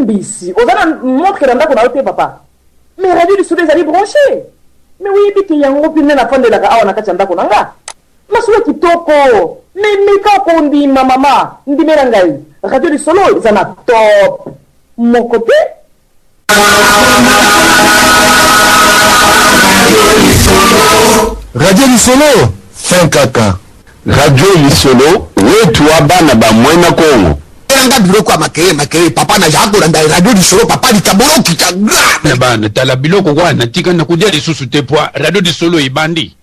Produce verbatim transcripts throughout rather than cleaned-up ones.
Mbisi, on a montré dans la papa. Mais radio du soleil, allez brancher. Mais oui, puis qu'il y a un peu de la fin de la gare, on a qu'à t'en d'accord. Ma soeur qui toko. Mais mais quand on dit ma maman, on dit mélangaï. Radio du soleil, ils en a top. Mon côté. Radio du solo, cinq caca. Radio du solo, oui, tu as ban à bas, moi, na Congo. Biloko makeye makeye papa na jako na radio du solo papa likabolo kitagra na bana tala biloko kwa na tika na kudia lisusu te poa radio du solo ibandi.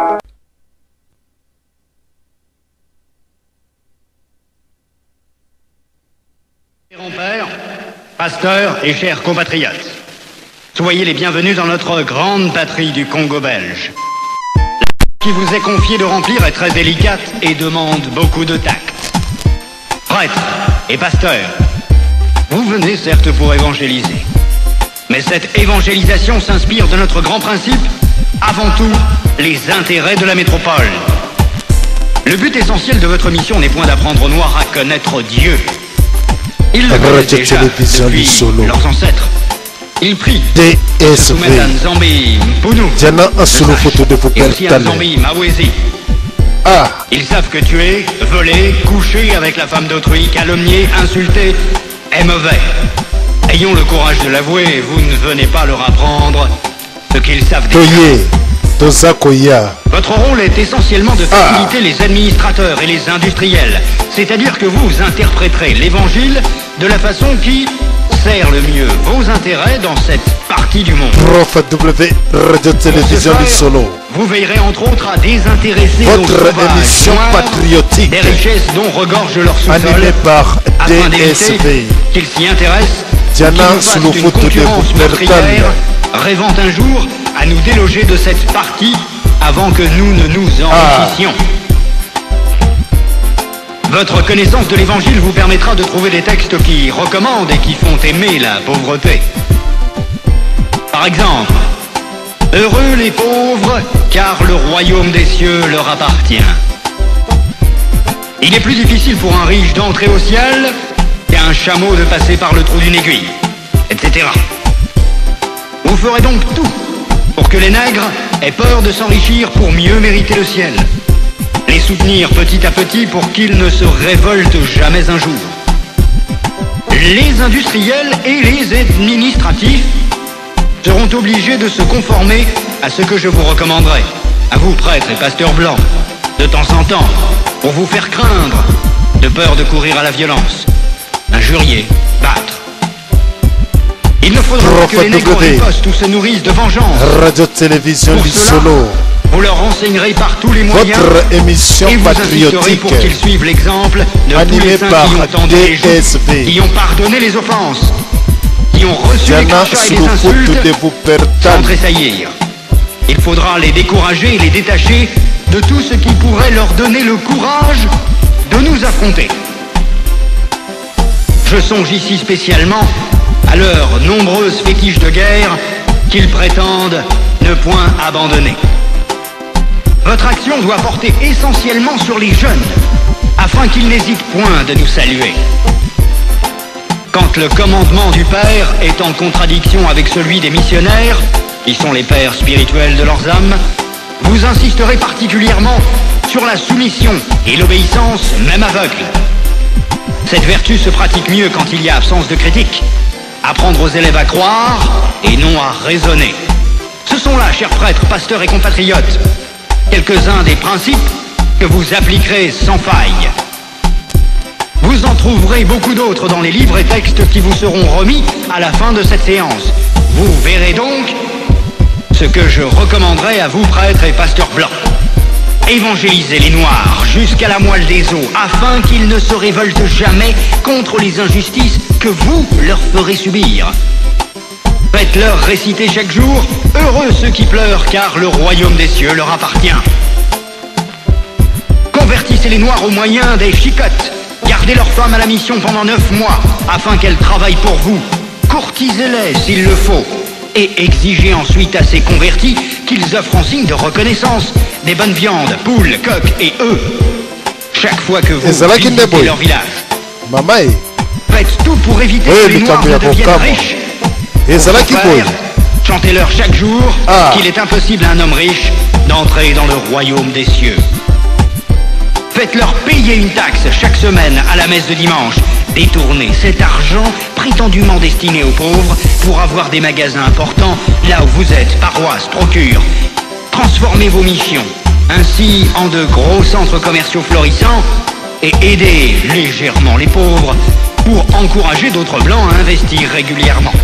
Père, pasteur et chers compatriotes, soyez les bienvenus dans notre grande patrie du Congo belge. La qui vous est confiée de remplir est très délicate et demande beaucoup de tact. Prêtre et pasteur, vous venez certes pour évangéliser. Mais cette évangélisation s'inspire de notre grand principe, avant tout, les intérêts de la métropole. Le but essentiel de votre mission n'est point d'apprendre aux Noirs à connaître Dieu. Ils le connaissent déjà depuis leurs ancêtres. Ils prient, se soumettent à Nzambi Mpounou, et aussi à Nzambi Mawezi. Ah. Ils savent que tuer, voler, coucher avec la femme d'autrui, calomnier, insulter est mauvais. Ayons le courage de l'avouer, vous ne venez pas leur apprendre ce qu'ils savent déjà. Votre rôle est essentiellement de faciliter ah. les administrateurs et les industriels. C'est-à-dire que vous interpréterez l'évangile de la façon qui sert le mieux vos intérêts dans cette partie du monde. Prof W Radio Télévision du Solo. Vous veillerez entre autres à désintéresser votre émission patriotique des richesses dont regorge leur sous-sol, animée par afin D S V. Qu'ils s'y intéressent, Diana sous le photo de meurtrière, rêvant un jour à nous déloger de cette partie avant que nous ne nous enrichissions. Ah. Votre connaissance de l'évangile vous permettra de trouver des textes qui recommandent et qui font aimer la pauvreté. Par exemple, heureux les pauvres, car le royaume des cieux leur appartient. Il est plus difficile pour un riche d'entrer au ciel qu'un chameau de passer par le trou d'une aiguille, et cetera. Vous ferez donc tout pour que les nègres aient peur de s'enrichir pour mieux mériter le ciel. Les soutenir petit à petit pour qu'ils ne se révoltent jamais un jour. Les industriels et les administratifs seront obligés de se conformer à ce que je vous recommanderai, à vous prêtres et pasteurs blancs, de temps en temps, pour vous faire craindre, de peur de courir à la violence, injurier, battre. Il ne faudra pas que les nègres ripostent ou se nourrissent de vengeance. Radio-télévision du Solo. Vous leur renseignerez par tous les moyens. Votre émission et vous patriotique pour qu'ils suivent l'exemple de tous les saints qui ont tendu les joues, qui ont pardonné les offenses, qui ont reçu les crachats et les insultes sans tressaillir. Il faudra les décourager et les détacher de tout ce qui pourrait leur donner le courage de nous affronter. Je songe ici spécialement à leurs nombreuses fétiches de guerre qu'ils prétendent ne point abandonner. Votre action doit porter essentiellement sur les jeunes, afin qu'ils n'hésitent point de nous saluer. Quand le commandement du Père est en contradiction avec celui des missionnaires, qui sont les pères spirituels de leurs âmes, vous insisterez particulièrement sur la soumission et l'obéissance, même aveugle. Cette vertu se pratique mieux quand il y a absence de critique. Apprendre aux élèves à croire et non à raisonner. Ce sont là, chers prêtres, pasteurs et compatriotes, quelques-uns des principes que vous appliquerez sans faille. Vous en trouverez beaucoup d'autres dans les livres et textes qui vous seront remis à la fin de cette séance. Vous verrez donc ce que je recommanderais à vous, prêtres et pasteurs blancs. Évangélisez les Noirs jusqu'à la moelle des os, afin qu'ils ne se révoltent jamais contre les injustices que vous leur ferez subir. Faites-leur réciter chaque jour « Heureux ceux qui pleurent, car le royaume des cieux leur appartient ». Convertissez les Noirs au moyen des chicottes. Gardez leurs femmes à la mission pendant neuf mois, afin qu'elles travaillent pour vous. Courtisez-les s'il le faut. Et exigez ensuite à ces convertis qu'ils offrent en signe de reconnaissance des bonnes viandes, poules, coqs et œufs, chaque fois que vous visitez leur village. Faites tout pour éviter Oui, que les le Noirs ne Tambouya deviennent Kokama. riches. Et ça là Au qui contraire, pose. chantez-leur chaque jour Ah. qu'il est impossible à un homme riche d'entrer dans le royaume des cieux. Faites-leur payer une taxe chaque semaine à la messe de dimanche. Détournez cet argent prétendument destiné aux pauvres pour avoir des magasins importants là où vous êtes, paroisses, procure. Transformez vos missions ainsi en de gros centres commerciaux florissants et aidez légèrement les pauvres pour encourager d'autres blancs à investir régulièrement.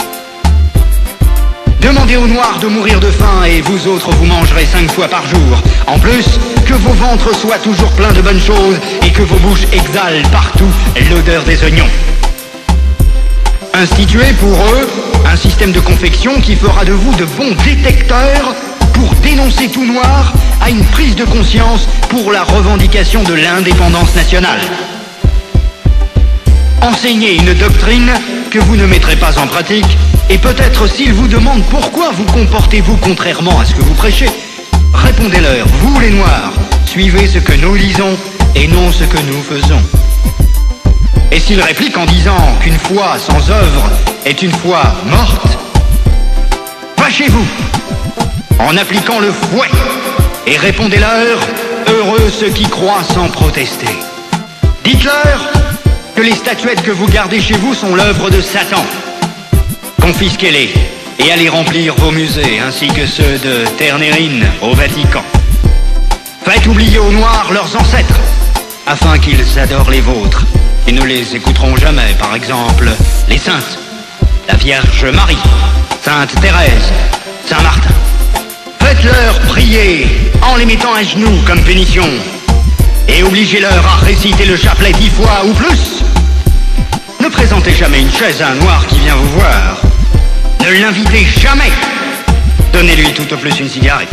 Demandez aux Noirs de mourir de faim et vous autres vous mangerez cinq fois par jour. En plus, que vos ventres soient toujours pleins de bonnes choses et que vos bouches exhalent partout l'odeur des oignons. Instituez pour eux un système de confection qui fera de vous de bons détecteurs pour dénoncer tout noir à une prise de conscience pour la revendication de l'indépendance nationale. Enseignez une doctrine que vous ne mettrez pas en pratique et peut-être s'ils vous demandent pourquoi vous comportez-vous contrairement à ce que vous prêchez, répondez-leur, vous les Noirs, suivez ce que nous lisons et non ce que nous faisons. Et s'ils répliquent en disant qu'une foi sans œuvre est une foi morte, fâchez-vous en appliquant le fouet et répondez-leur, heureux ceux qui croient sans protester. Dites-leur que les statuettes que vous gardez chez vous sont l'œuvre de Satan. Confisquez-les et allez remplir vos musées ainsi que ceux de Ternérine au Vatican. Faites oublier aux Noirs leurs ancêtres afin qu'ils adorent les vôtres et ne les écouteront jamais, par exemple les saintes, la Vierge Marie, Sainte Thérèse, Saint Martin. Faites-leur prier en les mettant à genoux comme punition et obligez-leur à réciter le chapelet dix fois ou plus. Ne présentez jamais une chaise à un Noir qui vient vous voir. Ne l'invitez jamais. Donnez-lui tout au plus une cigarette.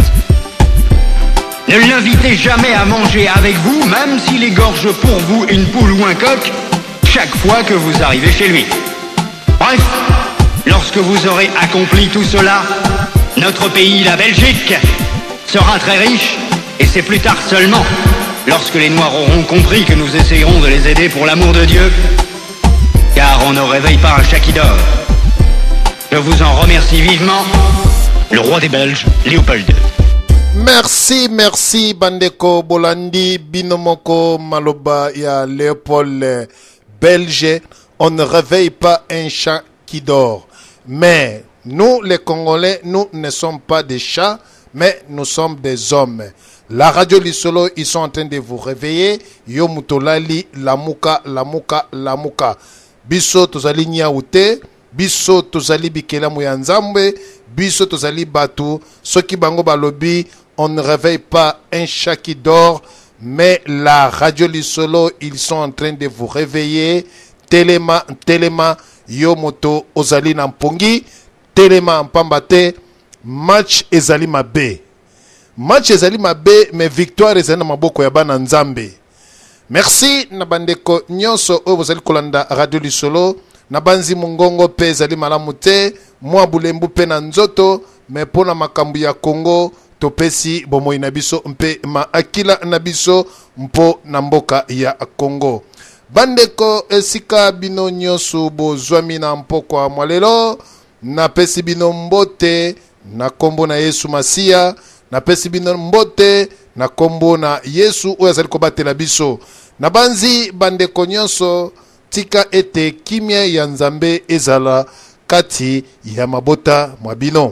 Ne l'invitez jamais à manger avec vous, même s'il égorge pour vous une poule ou un coq, chaque fois que vous arrivez chez lui. Bref, lorsque vous aurez accompli tout cela, notre pays, la Belgique, sera très riche, et c'est plus tard seulement, lorsque les Noirs auront compris que nous essayerons de les aider pour l'amour de Dieu, car on ne réveille pas un chat qui dort. Je vous en remercie vivement, le roi des Belges, Léopold deux. Merci, merci Bandeko Bolandi, Binomoko Maloba ya Léopold Belge. On ne réveille pas un chat qui dort. Mais nous, les Congolais, nous ne sommes pas des chats, mais nous sommes des hommes. La radio Lisolo, ils sont en train de vous réveiller. Yo Mutolali, Lamuka, Lamuka, Lamuka. Biso tozali Nyaoute, Biso tozali Bikela Muyanzambe, Biso tozali Batu, Soki Bango Balobi. On ne réveille pas un chat qui dort, mais la radio Lisolo, ils sont en train de vous réveiller. Téléma, Téléma, Yomoto, Ozali Nampongi, Téléma Mpambate, match Ezali Mabe. Match Ezali Mabe, mais victoire Ezali Maboko Yabana Nzambe. Merci, Nabandeko Nyonso, Ozali Kolanda Radio Lisolo, Nabanzi Mungongo Pe Ezali Malamute, Mwa Bulembu Pe Nanzoto, mais pour la makambu ya Congo, Topesi Bomo Inabiso Mpe Ma Akila Nabiso Mpo Namboka ya Congo. Bandeko esika bino nyosu bozwami na mpoko mwalelo na pesi bino mbote na kombo na Yesu Masia na pesi bino mbote na kombo na Yesu oyo azali kobatela biso na banzi bandeko nyonso tika ete kimia ya Nzambe ezala kati ya mabota mwa bino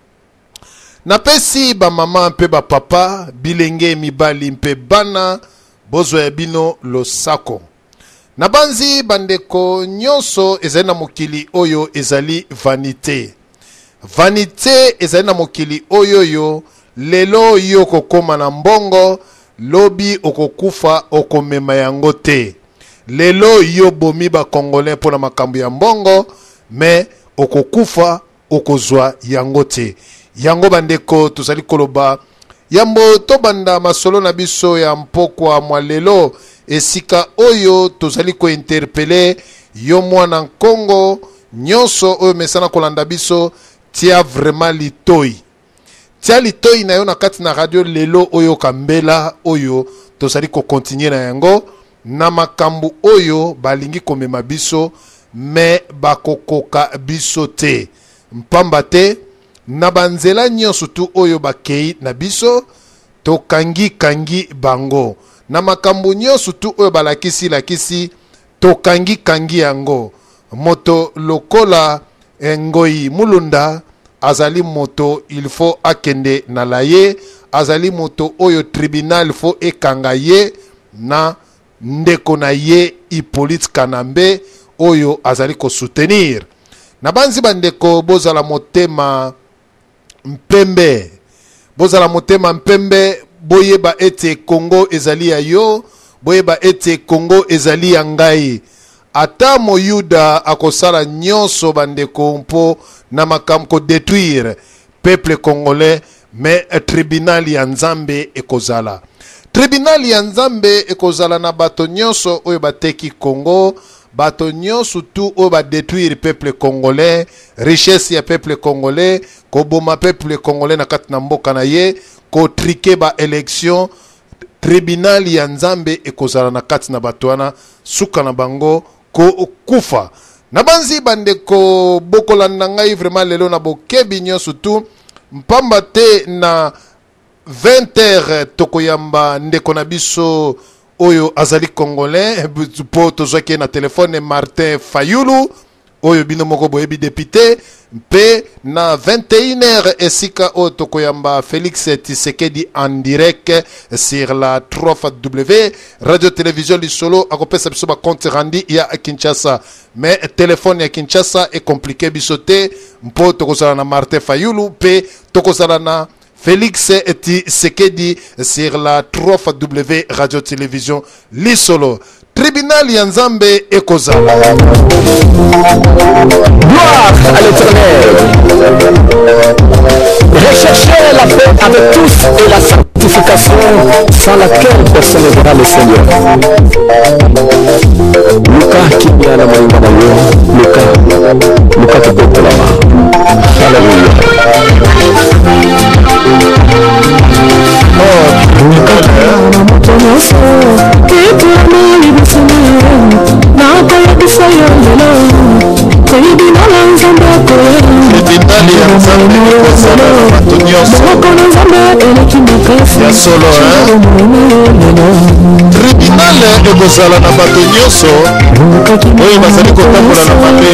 na pesi ba mama mpe ba papa bilenge mibali mpe bana bozo ya bino losako. Nabanzi bandeko nyonso ezali na mokili oyo ezali vanité. Vanité ezali na mokili oyo yo lelo yo kokoma na mbongo lobi okokufa okomema yango te. Lelo yo bomi ba Congolais pona makambo ya mbongo me okokufa okozwa yango te. Yango bandeko tozali koloba yambo tobanda masolo na biso ya mpokwa mwalelo esika oyo tozali ko interpeller yo mwana Kongo nyonso oyo mesana kolanda biso tia vraiment litoi tia litoi na yo na kati na radio lelo oyo kambela oyo tozali ko continuer na yango na makambu oyo balingi komema biso me bakokoka biso te mpamba te na banzela nyonso tu oyo bakei na biso tokangi kangi bango na makambu nyonso tu oyo balakisi lakisi tokangi kangi yango moto lokola Ngoi Mulunda azali moto il faut akende na laye azali moto oyo tribunal faut ekanga ye na ndeko na ye Hippolyte Kanambe oyo azali ko soutenir na banzi bandeko bozala motema mpembe bozala motema mpembe boyeba ete Congo ezali ya yo boyeba ete Congo ezali ya ngai ata moyuda akosala nyonso bandeko mpo na makambo ko détruire peuple congolais mais tribunal ya Nzambe ekozala tribunal ya Nzambe ekozala na bato nyonso oyo bateki Congo bato nyonso tu oyo ba détruire peuple congolais richesse ya peuple congolais ko boma peuple congolais na kati na mboka na ye ko trike ba élection tribunal ya Nzambe ekozala na kati na bato wana suka na bango ko kufa na banzi bandeko bokolanda ngai vraiment lelo na bokebi nyonso tu mpamba te na vingt heures tokoyamba ndeko na biso oyo azali congolais po tozwaki na telefone Martin Fayulu oyo bino moko boyebi député mpe na vingt et une heures esika oyo tokoyamba Félix Tshisekedi en direct sur la W radio télévision lisolo akopesa biso ba compte rendu ya Kinshasa mais téléphone ya Kinshasa est compliqué biso te mpo tokozala na Martin Fayulu mpe tokozala na Félix Tshisekedi sur la W radio télévision lisolo tribunal ya Nzambe ekozala. Gloire à l'Éternel. Recherchez la paix avec tous et la sanctification sans laquelle personne ne verra le Seigneur. Luka kimya na mwenga na yo. Luka. Luka tupote la main. Hallelujah. Oh, Luka na motonoso. Kitu na libisana. Na kaya bisayo lelo. Tribunal ya Nzambe tribunal ya Nzambe ekozala na bato nyonso ya solo tribunal ekozala na bato nyonso oyo bazali kotambola na mabe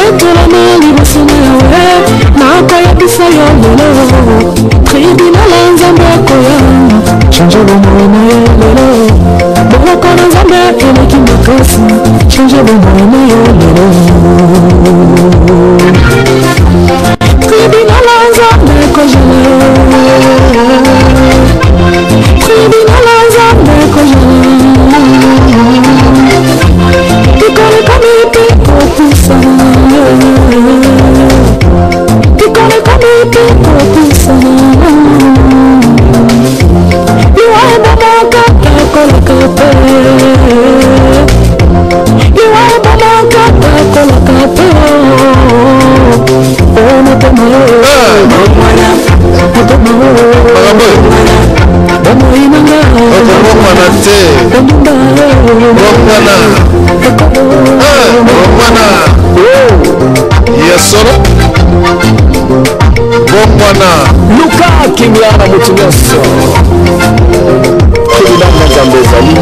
tribunal ya Nzambe ekoya change bomoi na ye lelo boko na Nzambe eleki makasi change bomoi na ye lelo tribunal ya Nzambe ekojala tribunal ya Nzambe ekojala ikole komite kopusa ikole komite kopusa iwae bomoka ekolaka te iwae bomoka ekolaka te Luka kimya na mutu nyonso tribunal ya Nzambe ezali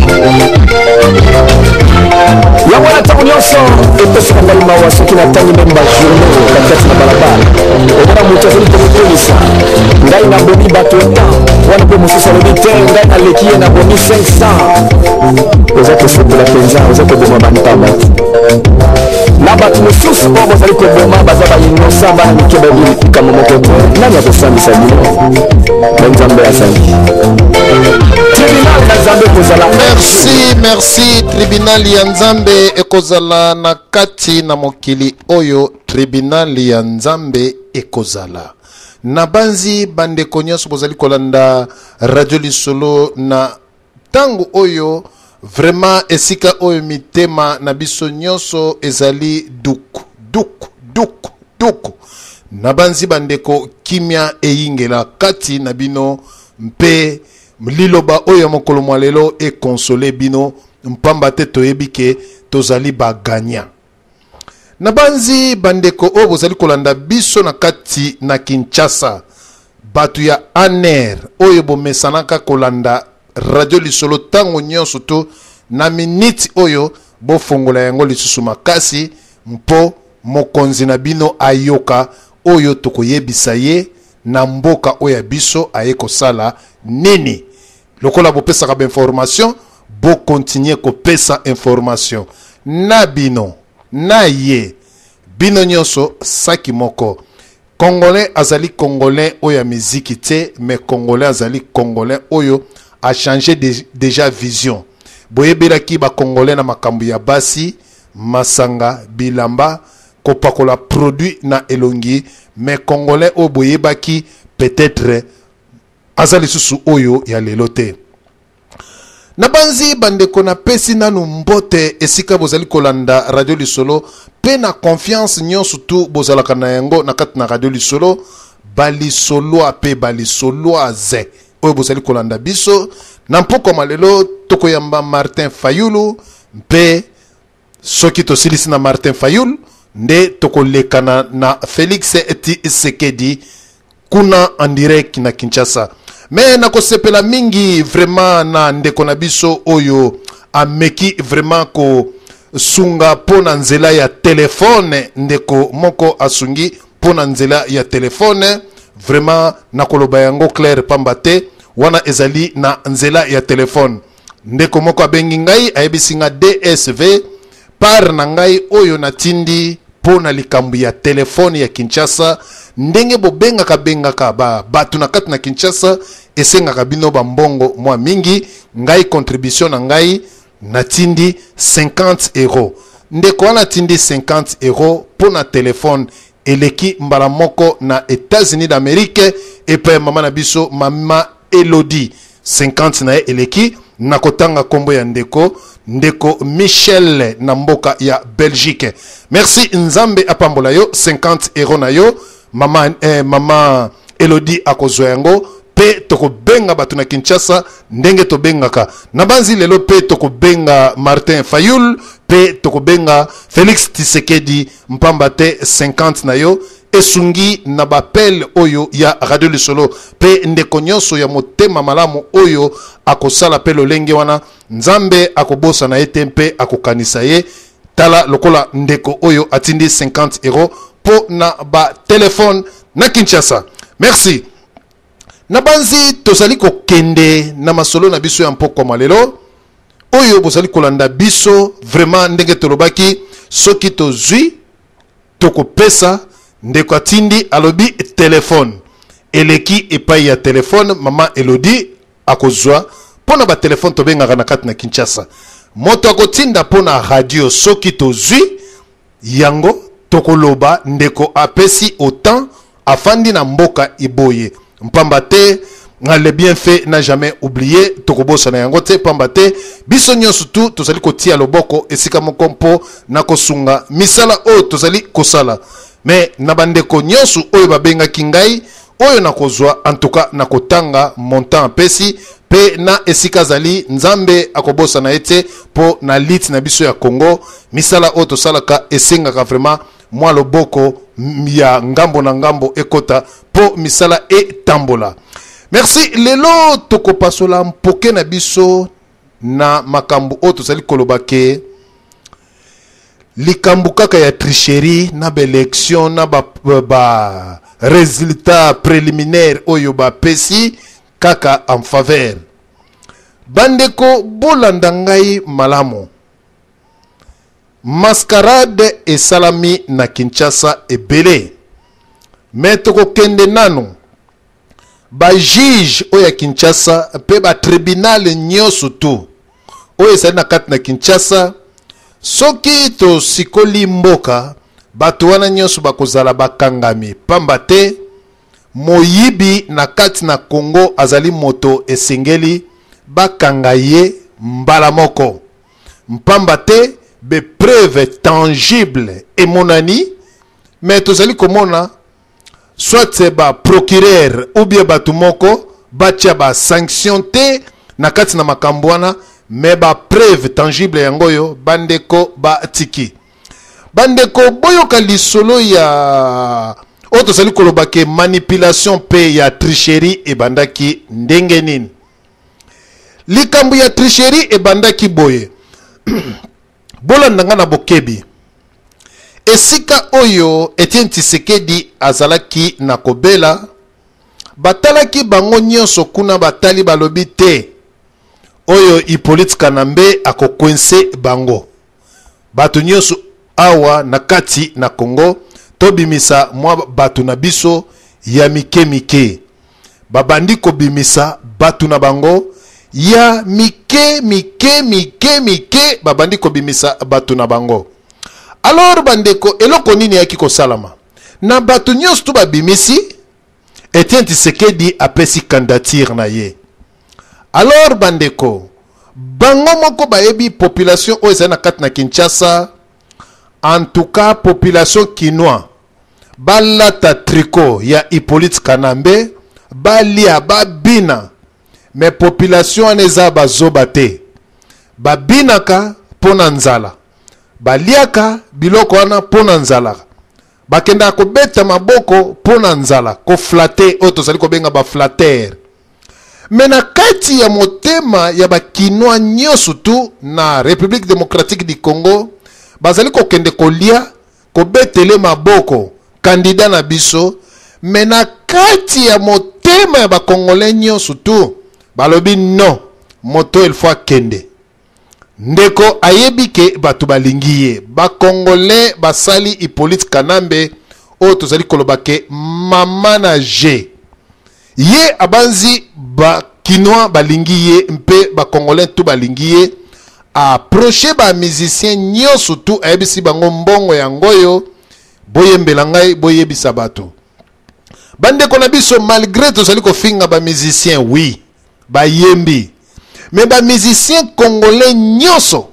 yango na ntango nyonso epesaka ngai mawa soki natangi memba journée katikati na balabala omona moto azali komokolisa ngai nabomi bato etan wana mpe mosusu alobi te ngai naleki ye nabomi cinq cents oza kosepela mpenza oza koboma bantaba na bato mosusu oyo bozali koboma baza bayinosa bana mike babili likambo moko te nani akosambisa bino na Nzambe azali tribunal ya Nzambe ekozala. Merci, merci. Tribunal ya Nzambe ekozala na kati na mokili oyo tribunal ya Nzambe ekozala. Na banzi bandeko nyonso bozali kolanda radio lisolo na tango oyo vraiment esika oyo mitema na biso nyonso ezali duku duku duku duku na banzi bandeko kimia eyingela kati na bino mpe liloba oyo mokolo mwalelo e console bino mpamba te toyebi ke tozali baganya. Na banzi bandeko o bozali kolanda biso na kati na Kinshasa, batu ya Aner oyo bomesanaka kolanda radio lisolo tango nyonso to na miniti oyo bofongola yango lisusu makasi mpo mokonzi na bino ayoka oyo tokoyebisa ye na mboka oyo biso aye kosala nini. Lokola bopesaka ba information, bo continuer kopesa information na bino na ye bino nyonso saki moko. Congolais azali Congolais oyo miziki te, mais Congolais azali Congolais oyo a changé de, déjà vision. Boyebelaki ba Congolais na makambu ya basi, masanga, bilamba, kopakola produit na elongi, mais Congolais o boyebaki peut-être azali susu oyo ya lelote. Na banzi bandeko na pesi nanu mbote esika bozali kolanda radio lisolo pe na confiance nyonso tu bozalaka na yango na kati na radio lisolo balisolo pe balisolo aze oyo bozali kolanda biso na mpoko malelo tokoyamba Martin Fayulu pe soki tosilisi na Martin Fayulu nde tokolekana na Félix Tshisekedi kuna en direct na Kinshasa. Mais na kosepela mingi vraiment na ndeko na biso oyo ameki vraiment ko sunga pona nzela ya telefone, ndeko moko asungi pona nzela ya telefone vraiment na koloba yango clair pambate wana ezali na nzela ya telefone. Ndeko moko abengi ngai ayebisinga D S V par na ngai oyo natindi pona likambu ya telefone ya Kinshasa ndenge bobengaka bengaka ba batu na kati na Kinshasa esengaka bino bambongo mwa mingi ngai contribution na ngai natindi cinquante euros. Ndeko wana tindi cinquante euros pona telefone eleki mbala moko na États-Unis d'Amérique et pe mama na biso mama Elodie cinquante na eleki na kotanga kombo ya ndeko ndeko Michel na mboka ya Belgique. Merci nzambe apambola yo cinquante euros na yo mama eh, mama Elodie akozwa yango pe toko benga batu na Kinshasa ndenge to bengaka na banzi lelo pe toko benga Martin Fayulu pe toko benga Félix Tshisekedi mpamba te cinquante na yo esungi na bapel oyo ya radio lisolo pe ndeko nyonso ya motema malamu oyo akosala pe lolenge wana nzambe akobosa na ete mpe akokanisa ye tala lokola ndeko oyo atindi cinquante euros po na ba telefone na Kinshasa. Merci. Na banzi tozali ko kende na masolo na biso ya mpoko malelo oyo bozali kolanda biso vraiment ndenge tolobaki soki tozwi toko pesa ndeko atindi alobi telefone eleki epai ya telefone mama Elodie akozwa pona ba telefone tobengaka na kati na Kinshasa moto akotinda pona radio soki tozwi yango tokoloba ndeko apesi autant afandi na mboka iboye mpamba te le bienfait n'a jamais oublié tokobosa na yango te pamba te biso nyonso tu tozali kotia loboko esika moko mpo na kosunga misala oyo tozali kosala mais na bandeko nyonso oyo babengaki ngai oyo nakozwa en tout cas na kotanga montant pesi pe na esika zali nzambe akobosa na ete po na lit na biso ya Congo misala oyo tosalaka esengaka vraiment mwa loboko ya ngambo na ngambo ekota po misala e tambola. Merci lelo toko pasola mpoke na biso na makambu oyo tozali kolobake likambu kaka ya tricherie na ba élection na ba, ba résultat préliminaire oyo ba pesi kaka en faveur bandeko bolanda ngai malamu mascarade et salami na Kinshasa ebele mais toko kende nanu ba juge oya Kinshasa pe ba tribunal nyoso tu oyo ezali na kati na Kinshasa soki to sikoli mboka bato wana nyonso bakozala bakangami pamba te moyibi na kati na Congo azali moto esengeli bakanga ye mbala moko mpamba te be preuve tangible et monani mais tozali komona soit ba procureur ou bien batu moko batia ba sanction te na kati na makambo wana mais ba preuve tangible yangoyo bandeko ba tiki bandeko boyoka lisolo ya oto sali kolobake manipulation pe ya tricherie e bandaki ndenge nini likambu ya tricherie e bandaki boye bolanda nga na bokebi esika oyo Etienne Tshisekedi azalaki na kobela batalaki bango nyonso kuna batali balobi te oyo Hippolyte Kanambe akokwense bango bato nyonso awa na kati na Congo tobimisa mwa bato na biso ya mike mike babandi kobimisa bato na bango ya mike mike mike mike babandi kobimisa bato na bango. Alors bandeko eloko nini yaki kosalama na bato nyonso to babimisi Etienne Tshisekedi apesi candidature na ye. Alors bandeko bango moko bayebi population oyo ezali na kati na Kinshasa, en tout cas population kinois balata tricot ya Hippolyte Kanambe balia babina, mais population aneza bazoba te babinaka pona nzala baliaka biloko wana pona nzala bakenda kobeta maboko pona nzala ko flatter oto sali ko benga ba flatter. Mais na kati ya motema ya bakinois nyonso tu na République démocratique du Congo bazali ko kende kolia ko betele maboko candidat na biso. Mais na kati ya motema ya bakongolais nyonso tu balobi non moto il faut kende ndeko ayebi ke batu balingi ye bakongolais basali Hippolyte Kanambe oyo tozali kolobake mama na je ye abanzi bakinois balingi ye mpe bakongolais tu balingi ye approche ba musicien nyonso tu ayebisi bango mbongo yangoyo boyembela ngai boyebisa bato bandeko na biso malgré tozali kofinga ba musicien oui bayembi mais ba musicien congolais nyonso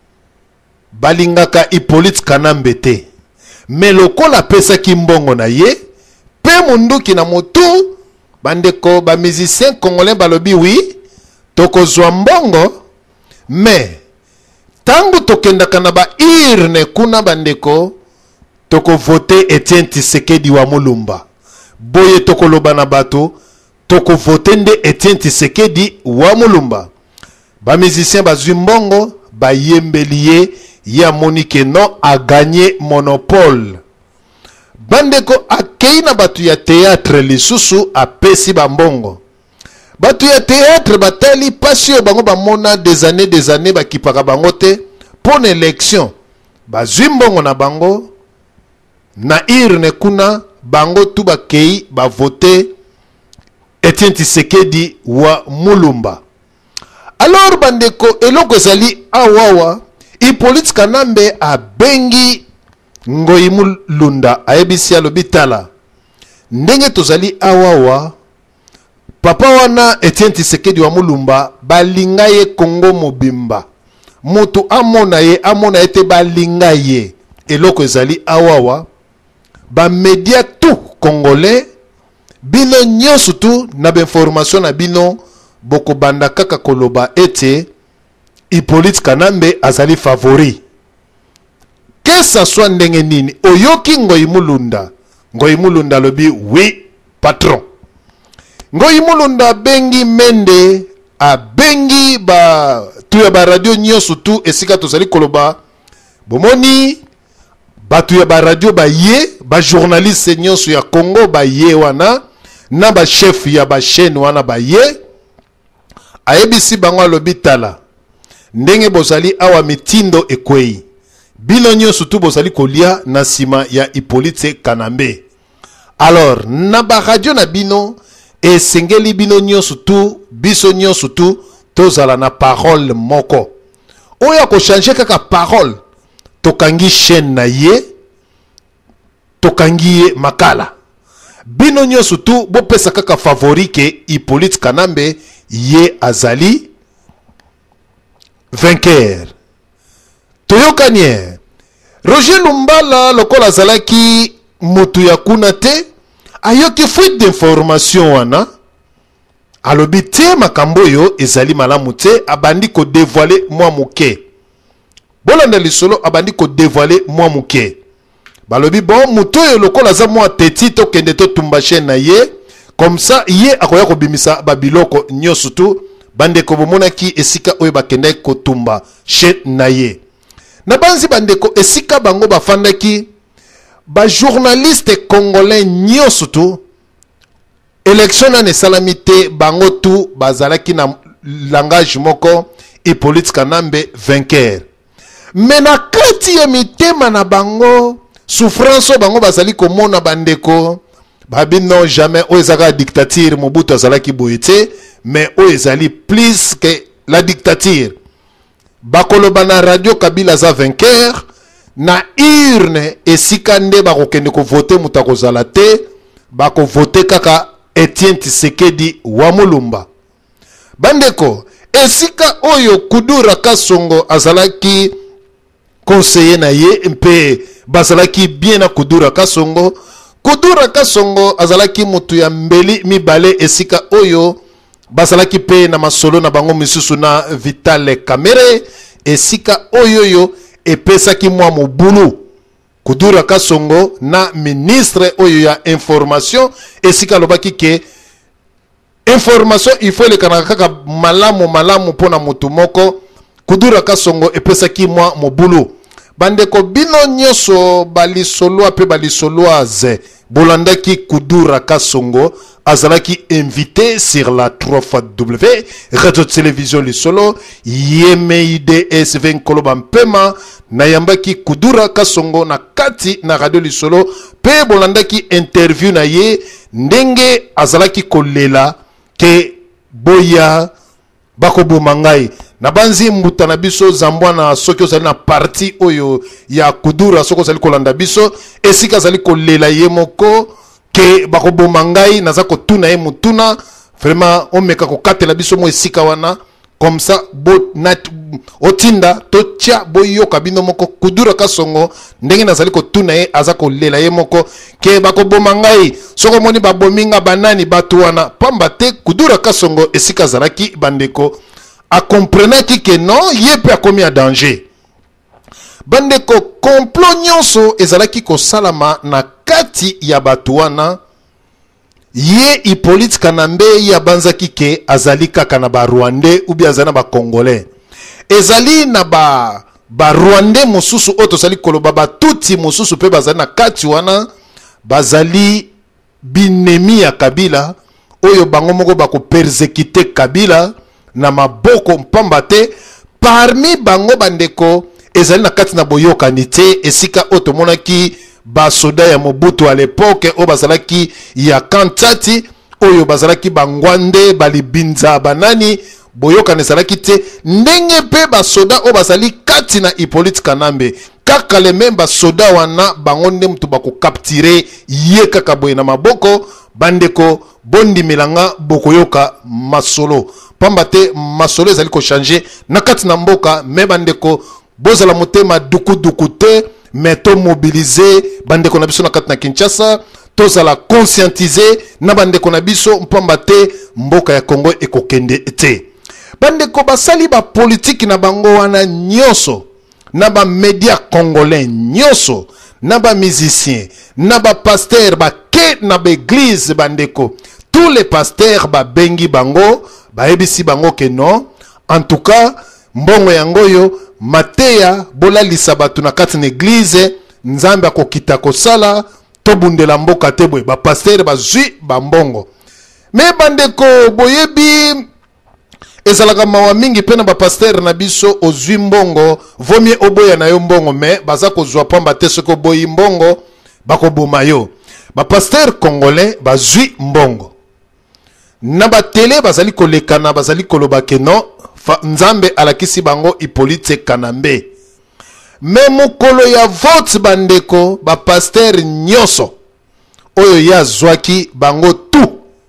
balingaka Hippolyte Kanambe te, mais lokola pesa ki mbongo na ye pe munduki na motu bandeko ba musicien congolais balobi oui tokozwa mbongo, mais tangu tokendaka na ba irne kuna bandeko toko vote Etienne Tshisekedi wa Mulumba boye tokoloba na bato toko vote nde Etienne Tshisekedi wa Mulumba. Ba musicien bazwi mbongo ba yembeliye ya Monique non a gagné monopole. Bandeko akei na batu ya théâtre lisusu a pesi ba mbongo. Batu ya théâtre batali pasio bango ba mona des années des années ba kipaka bango te pour élection. Bazwi mbongo na bango na irne kuna bango tu ba kei ba voter Etienne Tshisekedi wa Mulumba. Alors bandeko eloko ezali awawa Hippolyte Kanambe a bengi Ngoyi Mulunda ayebisi alobi tala ndenge tozali awawa papa wana Etienne Tshisekedi wa Mulumba balinga ye Congo mobimba moto amona ye amona ete balinga ye eloko ezali awawa ba media tout congolais bino nyonso tu na ba information na bino boko banda kaka koloba ete Hippolyte Kanambe azali favori. Que ça soit ndenge nini oyoki Ngoyi Mulunda Ngoyi Mulunda lobi oui patron. Ngoyi Mulunda bengi mende a bengi ba tu ya ba radio nyonso tu esika tozali koloba bomoni batu ya ba radio ba ye ba journaliste nyonso ya Congo ba ye wana na ba chef ya ba chaîne wana ba ye ayebisi bango alobi tala ndenge bozali awa mitindo ekwei bino nyonso tu bozali kolia na sima ya Hippolyte Kanambe. Alors na ba radio na bino esengeli bino nyonso tu biso nyonso tu tozala na parole moko oya ko changer kaka parole tokangi chaîne na ye tokangi ye makala bino nyonso tu bopesa kaka favori ke Hippolyte Kanambe ye azali vainqueur. Toyokanye Roger Lumbala lokola azalaki mutu ya kuna te ayoki fuite d'information wana alobi te makambo yo ezali malamu te, abandi ko dévoiler mwa muke. Bolanda lisolo abandi ko dévoiler mwa muke. Balobi bon muto yo lokola za mwa teti to kende to tumbache na ye, comme ça ye akoya ko bimisa babiloko nyoso tu bande ko bomona ki esika oyo bakende ko tumba che na ye. Na banzi bande ko esika bango bafanda ki ba journaliste congolais nyoso tu élection na salamité bango tu bazalaki na langage moko Hippolyte Kanambe vainqueur. Mais na kati ya mitema na bango souffrance bango bazali komona bandeko babi non jamais o ezaka dictature Mobutu azalaki boyete, mais o ezali plus que la dictature. Bakoloba na radio Kabila za vainqueur na urne esika nde bakokende ko voter mutako zala te, bako voter kaka Etienne Tshisekedi wa Mulumba. Bandeko esika oyo Kudura Kasongo azalaki conseiller na ye mpe bazalaki bien na Kudura Kasongo. Kudura Kasongo azalaki mutu ya mbeli mibale esika oyo bazalaki pe na masolo na bango misusu na Vital Kamerhe esika oyo yo epesaki mwa mobulu Kudura Kasongo na ministre oyo ya information esika lobaki ke information il faut le kanaka malamu malamu pona mutu moko. Kudura Kasongo epesaki mwa mobulu. Bandeko bino nyoso balisoloa pe balisoloise bolandaki Kudura Kasongo azalaki invité sur la trois fois W radio télévision lisolo Yemeide S V Nkoloba Mpema na yambaki Kudura Kasongo na kati na radio lisolo pe bolandaki interview na ye ndenge azalaki kolela ke boya bako bumangai na banzi mbuta na biso zambwana soki ozali na parti oyo ya Kudura soko zali kolanda biso esika zali kolela ye moko ke bako bumangai naza ko tuna ye mutuna vraiment omeka ko katela biso mo esika wana comme ça bo nat otinda to tia boyo kabino moko Kudura Kasongo ndenge nazali ko tuna ye aza ko lela ye moko ke bako bumangai soko moni babominga banani batu wana pamba te Kudura Kasongo esika zalaki bandeko a comprenait que non yé peut commis à danger. Bandeko complot nyonso ezalaki ko salama na kati ya batuana ye Hippolyte Kanambe ya banzaki ke azali kaka na ba Rwandais ou bien azana ba Congolais. Ezali na ba ba Rwandais mususu oto sali koloba ba tuti mususu pe bazali na kati wana bazali binemi ya Kabila oyo bango moko bako persécuter Kabila na maboko mpamba te parmi bango bandeko ezali na kati na boyokani te esika otomonaki basoda ya Mobutu à l'époque o bazalaki ya Kantati oyo bazalaki bangwande balibinza banani boyokani ezalaki te ndenge pe basoda o bazali kati na Hippolyte Kanambe kaka le memba soda wana bango nde mutu bako capturer ye kaka boye na maboko bandeko bondi milanga bokoyoka masolo pamba te masolo ezali ko changer na kati na mboka me bandeko bozala motema duku duku te mais to mobiliser bandeko na biso na kati na Kinshasa tozala conscientiser na bandeko na biso pamba te mboka ya Congo ekokende te bandeko basali ba politique na bango wana nyoso na ba media congolais nyoso na ba musicien na ba pasteur ba ke na ba église bandeko tous les pasteurs ba bengi bango ba ebisi bango ke non en tout cas mbongo yango yo mateya bola lisabatu na kati na église nzambe akokita kosala to bundela mboka te boye ba pasteur ba zui ba mbongo me bandeko boyebi ezalaka mawa mingi pena ba pasteur na biso ozwi mbongo vomie oboya na yo mbongo me baza kozwa pamba te soko boyi mbongo bakoboma yo ba pasteur congolais bazwi mbongo na ba télé bazali kolekana bazali koloba ke non nzambe alakisi bango Hippolyte Kanambe me mokolo ya vote bandeko ba pasteur nyoso oyo ya zwaki bango tu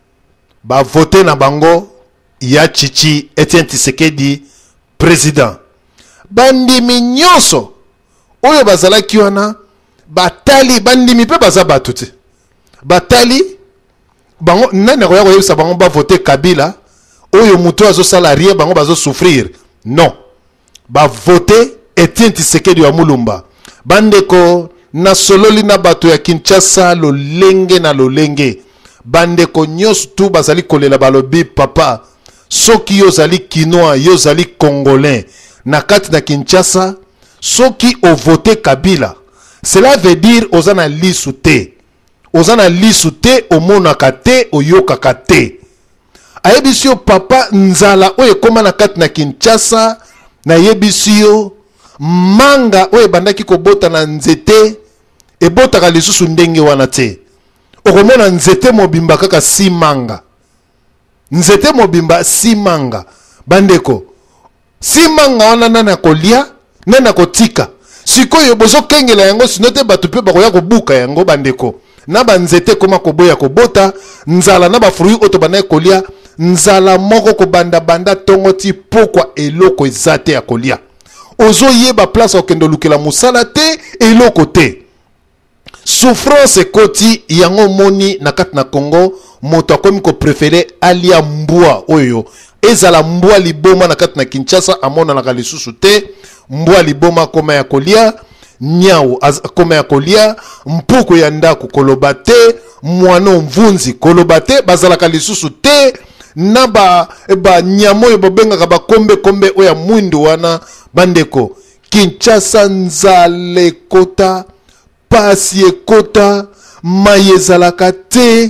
ba voter na bango ya Chichi Etienne Tshisekedi président bandimi nyoso oyo bazalaki wana batali bandimi pe baza batu te batali bango nani akoya koyebisa bango ba voter Kabila oyo muto azo salarié bango bazo souffrir. Non. Ba voter Etienne Tshisekedi wa Mulumba. Bandeko na sololi na bato ya Kinshasa lolenge na lolenge. Bandeko nyos tu bazali kolela balobi papa. Soki yo zali kinois, yo zali congolais. Na kati na Kinshasa, soki o voté Kabila. Cela veut dire ozana lisu te. Ozana lisu te, omonaka te, oyokaka te. Ayebisio papa nzala oye koma na kati na Kinshasa, na yebisio manga oye bandaki kobota na nzete, e botaka lisusu ndenge wana te. Okomona nzete mobimba kaka si manga. Nzete mobimba si manga. Bandeko, si manga wana nana kolia, nana kotika. Sikoyo bozo kengela yango sinote batu pe bakoya kobuka yango bandeko. Na ba nzete koma koboya kobota, nzala na ba fruit oto banaye kolia, nzala moko ko banda banda tongoti pokwa eloko ezate ya kolia. Ozo yeba place okendo lukela musala te eloko te. Souffrance koti yango moni na kati na Congo, moto akomi ko préféré alia mbua oyo. Ezala mbua liboma na kati na Kinshasa amona na kalisusu te. Mbua liboma koma ya kolia, nyao koma ya kolia, mpuko ya ndaku koloba te, mwano mvunzi koloba te, bazala kalisusu te, na ba, ba nyamo yo bobenga ba kombe kombe oya mwindu wana bandeko. Kinshasa nzale kota, pasi ekota, maye zalaka te,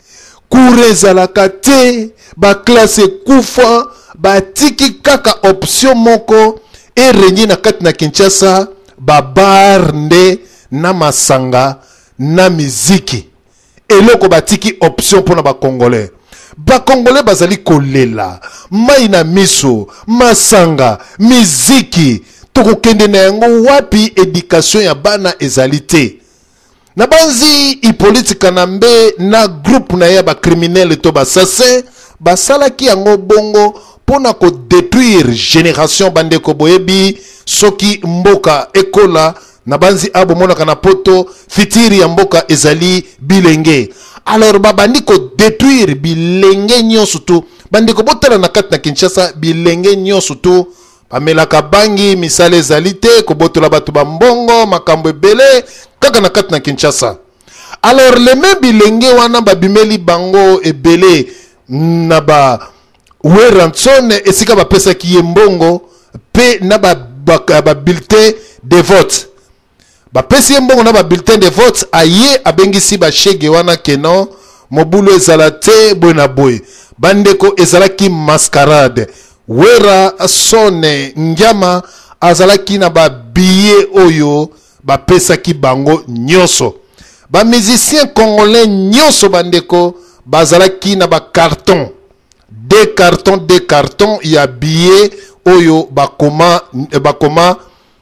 kure zalaka te, ba klase kufa, ba tiki kaka option moko, e renyi na kati na Kinshasa, ba bar nde na masanga na miziki. Eloko ba tiki option pona ba Congolais. Ba Congolais bazali kolela, mai na miso, masanga, miziki, toko kende na yango wapi éducation ya bana ezalite. Na banzi Hippolyte Kanambe na groupe na ya ba criminel to ba assassin, ba salaki yango bongo pona ko détruire génération bandeko boyebi soki mboka ekola na banzi abo monaka na poto fitiri ya mboka ezali bilenge. Alors babandi ko détruire bilenge nyonso tu bandeko botala na kati na Kinshasa bilenge nyonso tu bamelaka bangi misale ezali te ko botola bato ba mbongo makambo ebele kaka na kati na Kinshasa. Alors le même bilenge wana babimeli bango ebele na ba Weranson esika ba pesa ki mbongo pe na ba ba, ba bulletin de vote. Ba pesi mbongo na ba bulletin de vote aye abengisi ba shege wana keno mobulo ezalate bona boy. Bandeko ezalaki mascarade. Wera sone njama azalaki na ba billet oyo ba pesa ki bango nyoso. Ba musiciens congolais nyoso bandeko bazalaki na ba carton. Des cartons, des cartons, il y a billets, oyo, bakoma, bakoma,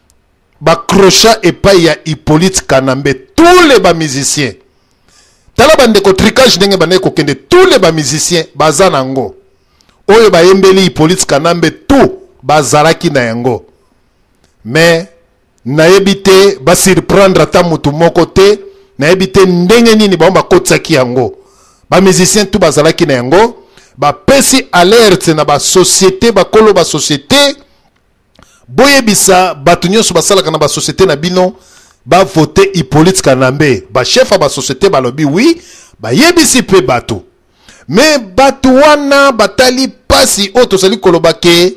bakrochat et pas il y a Hippolyte Kanambe. Tous les bas musiciens. Tala bande ko tricage nenge bande ko kende tous les bas musiciens bazanango. Oyo ba yembeli Hippolyte Kanambe tout bazaraki na yango. Mais na ebite ba surprendre ata mutu moko te, na ebite ndenge nini ba ba kotsaki yango. Ba musiciens tout bazaraki na yango. Ba pesi alerte na ba société ba kolo ba société boye bisa batu nyonso basalaka na ba société na bino ba voter Hippolyte Kanambe ba chef ba société ba lobi oui ba yebisi pe batu mais batu wana batali pasi oto sali koloba ke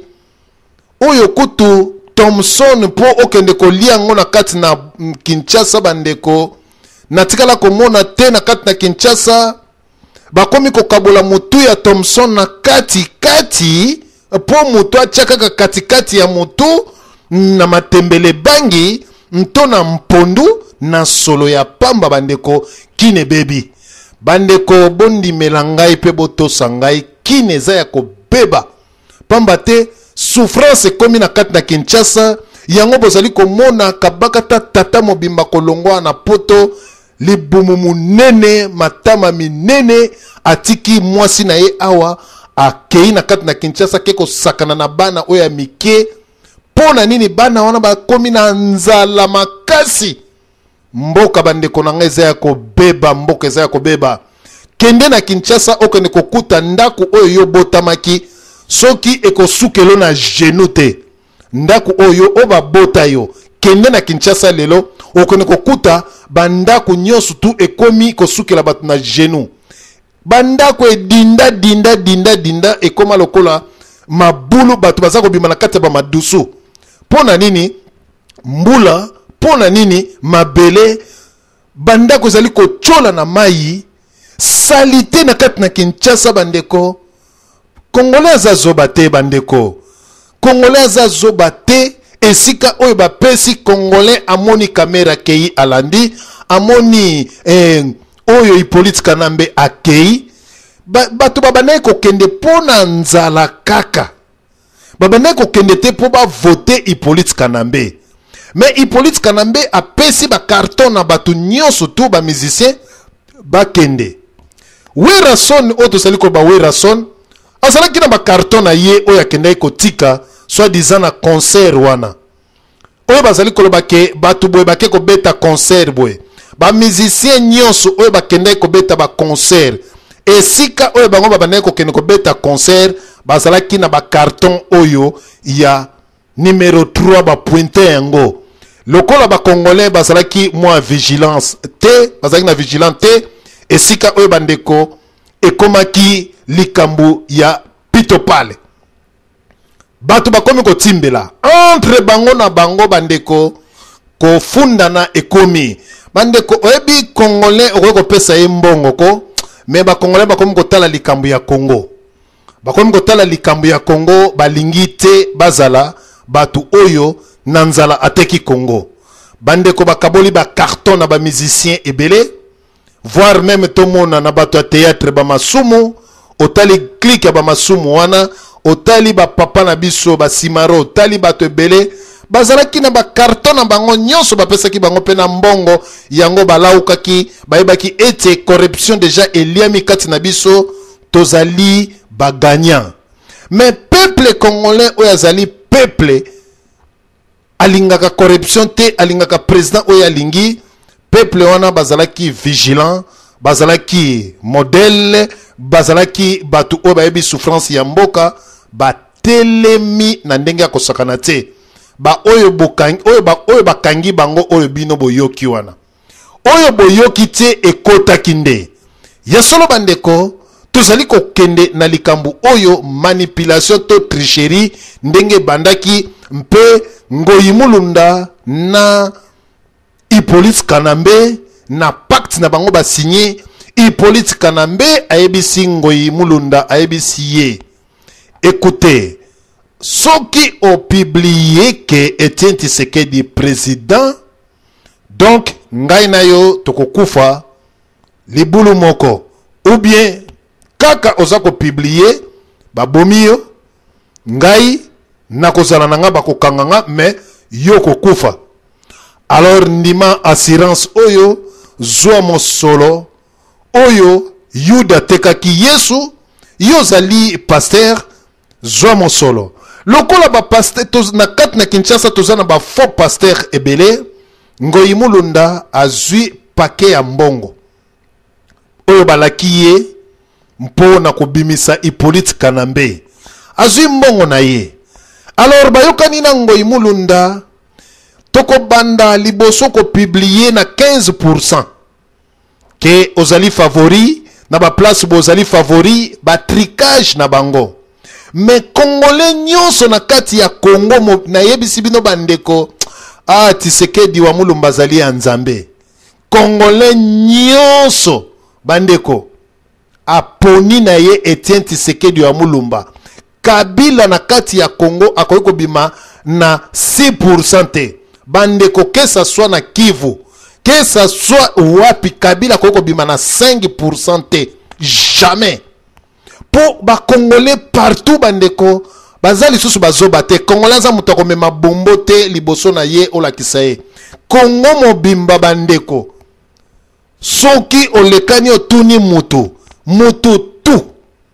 oyo kutu Thomson po okende ko liango na kati na Kinshasa bandeko na tikala komona te na kati na Kinshasa. Bakomi ko kabola mutu ya Thomson na kati kati po mutu achaka kati kati ya mutu na matembele bangi ntona mpondu na solo ya pamba bandeko kine baby bandeko bondi melangai pe boto sangai kine za ya ko beba pamba te souffrance komi na kati na Kinshasa yango bozali ko mona kabakata tata mobimba kolongwa na poto libumu munene matama minene atiki mwasi na ye awa akei na kati na Kinshasa keko sakana na bana oya mike pona nini bana wana bakomi na nzala makasi mboka bandeko na ngeza ya ko beba mboka eza ya ko beba kende na Kinshasa okende kokuta ndaku oyo yo botamaki soki ekosukelo na genou te ndako oyo oba bota yo kende na Kinshasa lelo okone kokuta bandako nyonso tu ekomi kosukela bato na genou bandako edinda dinda dinda dinda ekoma lokola mabulu bato baza kobima na kati ya bamadusu pona nini mbula pona nini mabele bandako ezali kochola na mai salite na kati na Kinshasa bandeko Congolais aza zoba te bandeko Congolais aza zoba te esika oyo bapesi Congolais amoni kamera kei alandi amoni eh, oyo Hippolyte Kanambe akei ba, bato babanaye kokende pona nzala kaka babanaye kokende te po ba vote Hippolyte Kanambe mais Hippolyte Kanambe apesi ba carton na bato nyonso tu ba musicien bakende Werason oyo tosali ko ba Werason azalaki na ba carton na ye oyo akendaki kotika soit disant na concert wana oyo bazali koloba ke bato boye bake kobeta concert boye ba musicien nyonso oyo bakendaki kobeta ba concert esika oyo bango babandaki kokende kobeta concert bazalaki na ba carton oyo ya numéro trois ba pointe yango lokola ba congolais bazalaki moi vigilance te bazalaki na vigilance te esika oyo bandeko ekomaki likambu ya pitopale bato bakomi kotimbela entre bango na bango bandeko kofundana ekomi bandeko oyebi congolais okoki kopesa ye mbongo ko me bacongolais bakomi kotala likambu ya Congo bakomi kotala likambu ya Congo balingi te bazala bato oyo na nzala ateki Congo bandeko bakaboli ba carton na ba musicien ebele voire même tomona na bato ya théâtre ba masumu otali clique ya ba masumu wana otali ba papa na biso ba simaro otali bato ebele bazalaki na ba carton na bango nyonso bapesaki bango pe na mbongo yango balaukaki bayebaki ete corruption déjà eliami kati na biso tozali ba gagnant mais peuple congolais oyo azali peuple alingaka corruption te alingaka président oyo alingi peuple wana bazalaki vigilant bazalaki modèle bazalaki batu oyo bayebi souffrance ya mboka batelemi na ndenge ya kosakana te ba oyo bokangi oyo ba oyo bakangi bango oyo bino boyoki wana oyo boyoki te ekotaki nde ya solo bandeko tozali kokende na likambu oyo manipulation to tricherie ndenge bandaki mpe Ngoyi Mulunda na Hippolyte Kanambe na pacte na bango ba signé Hippolyte Kanambe ayebisi Ngoyi Mulunda ayebisi ye écoutez soki o publié que Etienne Tshisekedi président donc ngai na yo tokokufa libulu moko ou bien kaka ozako publier babomi yo ngai nakozala nanga bakokanganga mais yo kokufa alors ndima assurance oyo zwa mosolo oyo yuda tekaki yesu yo zali pasteur zwa mosolo lokola ba pasteur toz na kat na Kinshasa tozana ba faux pasteur ebele Ngoyi Mulunda azwi pake ya mbongo oyo balaki ye mpo na kobimisa Hippolyte Kanambe azwi mbongo na ye alors bayokani na Ngoyi Mulunda toko banda liboso ko publier na quinze pour cent ke ozali favori na ba place bozali favori ba tricage na bango mais congolais nyonso na kati ya Congo na yebisi bino bandeko ah Tshisekedi wa Mulumba zali ya Nzambe congolais nyonso bandeko aponi na ye Etienne Tshisekedi wa Mulumba Kabila na kati ya Congo akoki kobima na six pour cent te bandeko que ça soit na Kivu que ça soit wapi Kabila akoki kobima na cinq pour cent te jamais pour ba congolais partout bandeko bazali susu bazoba te congolais za muto komema bombo te liboso na ye olakisa ye Congo mobimba bandeko soki olekani otuni mutu mutu tu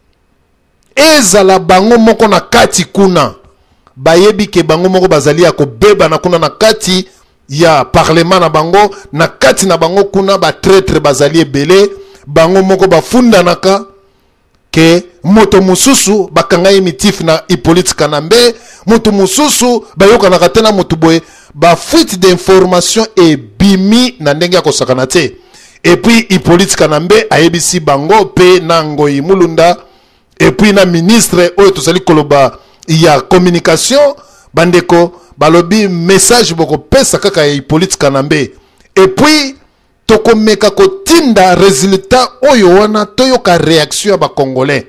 ezala bango moko na kati kuna bayebi ke bango moko bazali ya kobeba na kuna na kati ya parlement na bango na kati na bango kuna ba traître bazali ebele bango moko bafunda naka ke moto mususu bakanga imitif na Hippolyte Kanambe, moto mususu bayoka na katena moto boye ba fuite d'information et bimi na ndenge ya kosakana te. Et puis Hippolyte Kanambe ayebisi bango pe na Ngoi Mulunda et puis na ministre oyo tozali koloba ya communication bandeko balobi message boko pesa kaka ya Hippolyte Kanambe. Et puis toko meka kotinda résultat oyo wana toyoka réaction ya ba congolais.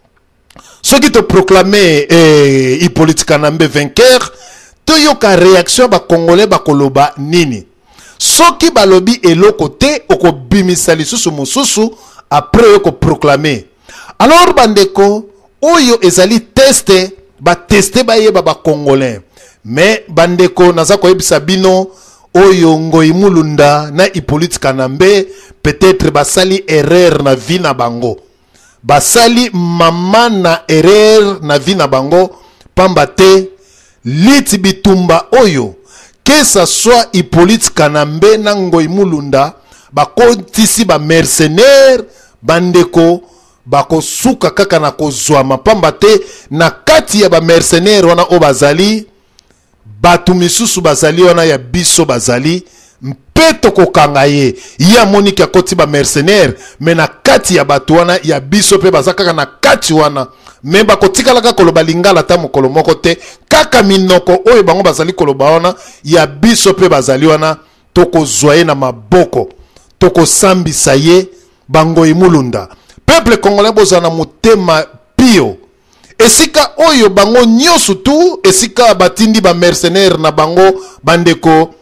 Ceux qui te proclamer eh, Hippolyte Kanambe vainqueur, toyoka réaction ba congolais ba koloba nini. Soki balobi eloko te oko bimisa lisusu mususu après oko proclamer. Alors bandeko oyo ezali teste ba teste ba yeba ba congolais. Mais bandeko naza koyebisa bino oyo Ngoi Mulunda na Hippolyte Kanambe peut-être basali erreur na vie na bango. Basali mama na erreur na vie na bango pamba te liti bitumba oyo que ça soit Hippolyte Kanambe na Ngoi Mulunda bakotisi ba mercenaire bandeko bako suka kaka na kozwama pamba te na kati ya ba mercenaire wana o bazali batu misusu bazali wana ya biso bazali mpeto kokanga ye ya moniki akoti ba mercenaire me na kati ya batu wana ya biso pe bazaka na kati wana me bakotika laka koloba lingala ta mokolo moko te kaka minoko oyo bango bazali koloba wana ya biso pe bazali wana toko zoye na maboko toko sambisa ye Ngoi Mulunda. Peuple congolais bozana motema pio esika oyo bango nyosu tu esika batindi ba mercenaire na bango bandeko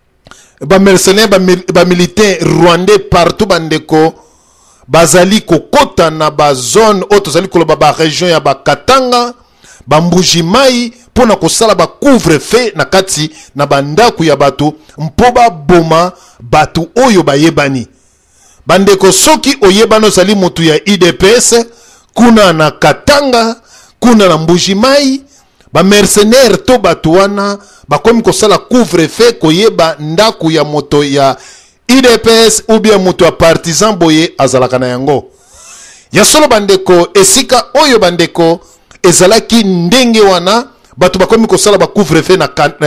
ba mercenaire ba, mil, ba militaire rwandais partout bandeko bazali kokota na ba zone oto zali koloba ba région ya ba Katanga ba Mbujimai pona kosala ba couvre feu na kati na bandaku ya batu mpoba boma batu oyo bayebani bandeko soki oyebano zali mutu ya I D P S kuna na Katanga kuna na Mbujimai ba mercenaire to batu wana bakomi kosala couvre feu koyeba ndaku ya moto ya I D P S ou bien moto ya partisan boye azalaka na yango ya solo bandeko esika oyo bandeko ezalaki ndenge wana batu bakomi kosala ba couvre feu na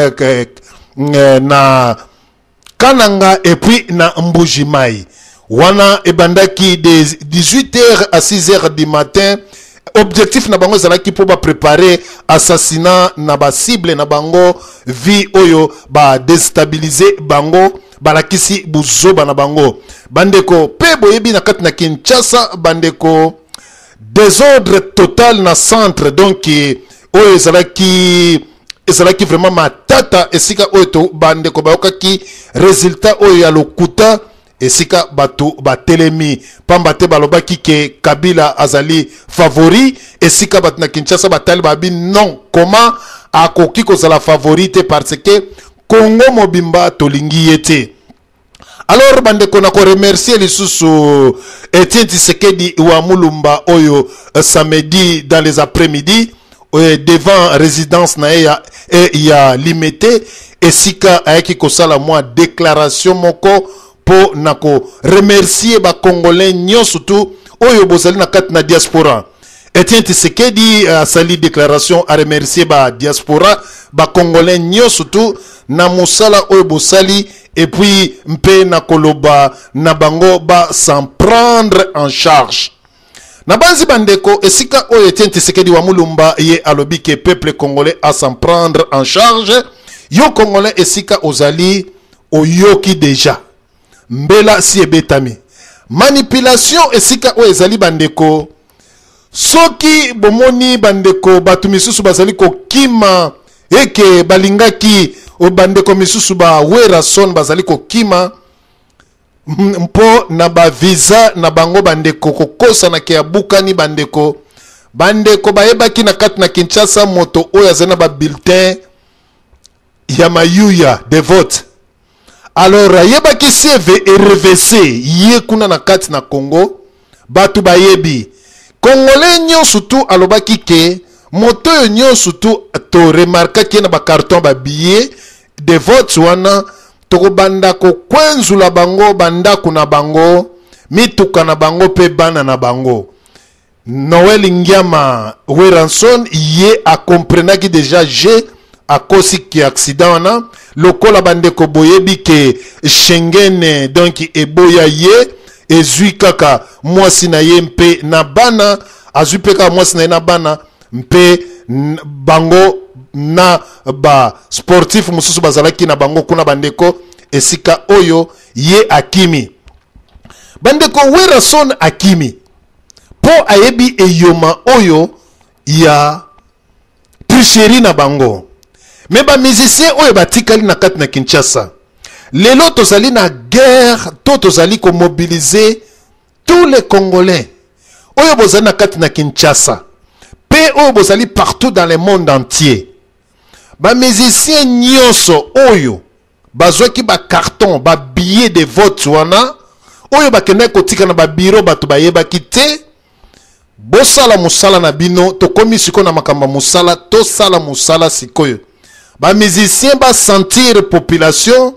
na, na Kananga et puis na Mbujimai wana ebandaki de dix-huit heures à six heures du matin. Objectif na bango zalaki pour ba préparer assassinat na ba cible na bango vi oyo ba déstabiliser bango balakisi buzoba na bango bandeko pe boyebi na kati na Kinshasa bandeko désordre total na centre donc oyo zalaki ezalaki vraiment matata esika oyo to bandeko bayokaki résultat oyo ya lokuta esika batu batelemi pamba te balobaki ke Kabila azali favori esika batu na Kinshasa batali babi non comment akoki kozala favorite parce que Congo mobimba tolingi yete. Alors bandeko na ko remercier lisusu Etienne Tshisekedi wa Mulumba oyo uh, samedi dans les après-midi uh, devant résidence na ya e ya limité esika ayaki kosala moi déclaration moko po nako remercier ba congolais nyonso tu oyo bozali na kati na diaspora. Etienne Tshisekedi a uh, sali déclaration à remercier ba diaspora ba congolais nyonso tu na musala oyo bosali et puis mpe na koloba na bango ba s'en prendre en charge. Na banzi bandeko esika oyo Etienne Tshisekedi wa Mulumba ye alobi ke peuple congolais a s'en prendre en charge. Yo congolais esika ozali oyoki déjà mbela si ebetami manipulation esika oyo ezali bandeko soki bomoni bandeko batu misusu bazali kokima eke balingaki o bandeko misusu ba wera son bazali kokima mpo na ba visa na bango bandeko kokosa na kia bukani bandeko bandeko bayebaki na kati na Kinshasa moto oyo azana ba bulletin ya mayuya de vote. Alors ayebaki seve erevese ye kuna na kati na Congo batu bayebi Congolais nyonso tu alobaki ke moto yo nyonso tu to remarkaki na ba carton ba billet de vote wana toko banda ko kwenzula bango banda kuna bango mituka na bango pe bana na bango Noël Ngiama Weranson yé a comprenaki déjà j'ai à cause qui accident na lokola bandeko boyebi ke Schengen donc eboya ye ezui kaka mwasi na ye mpe na bana azui pe kaka mwasi na ye na bana mpe bango na ba sportif mususu bazalaki na bango kuna bandeko esika oyo ye akimi bandeko Weranson akimi po ayebi eyoma oyo ya tricherie na bango. Mais ba musicien oyo batikali na kati na Kinshasa. Lelo tozali na guerre, to tozali ko mobiliser tous les Congolais. Oyo bozali na kati na Kinshasa. Pe oyo bozali partout dans le monde entier. Ba musicien nyonso oyo bazwaki ba carton, ba billet de vote wana, oyo bakende kotika na ba bureau bato bayebaki te. Bosala musala na bino to komi siko na makamba musala to sala musala sikoyo ba musicien ba sentir population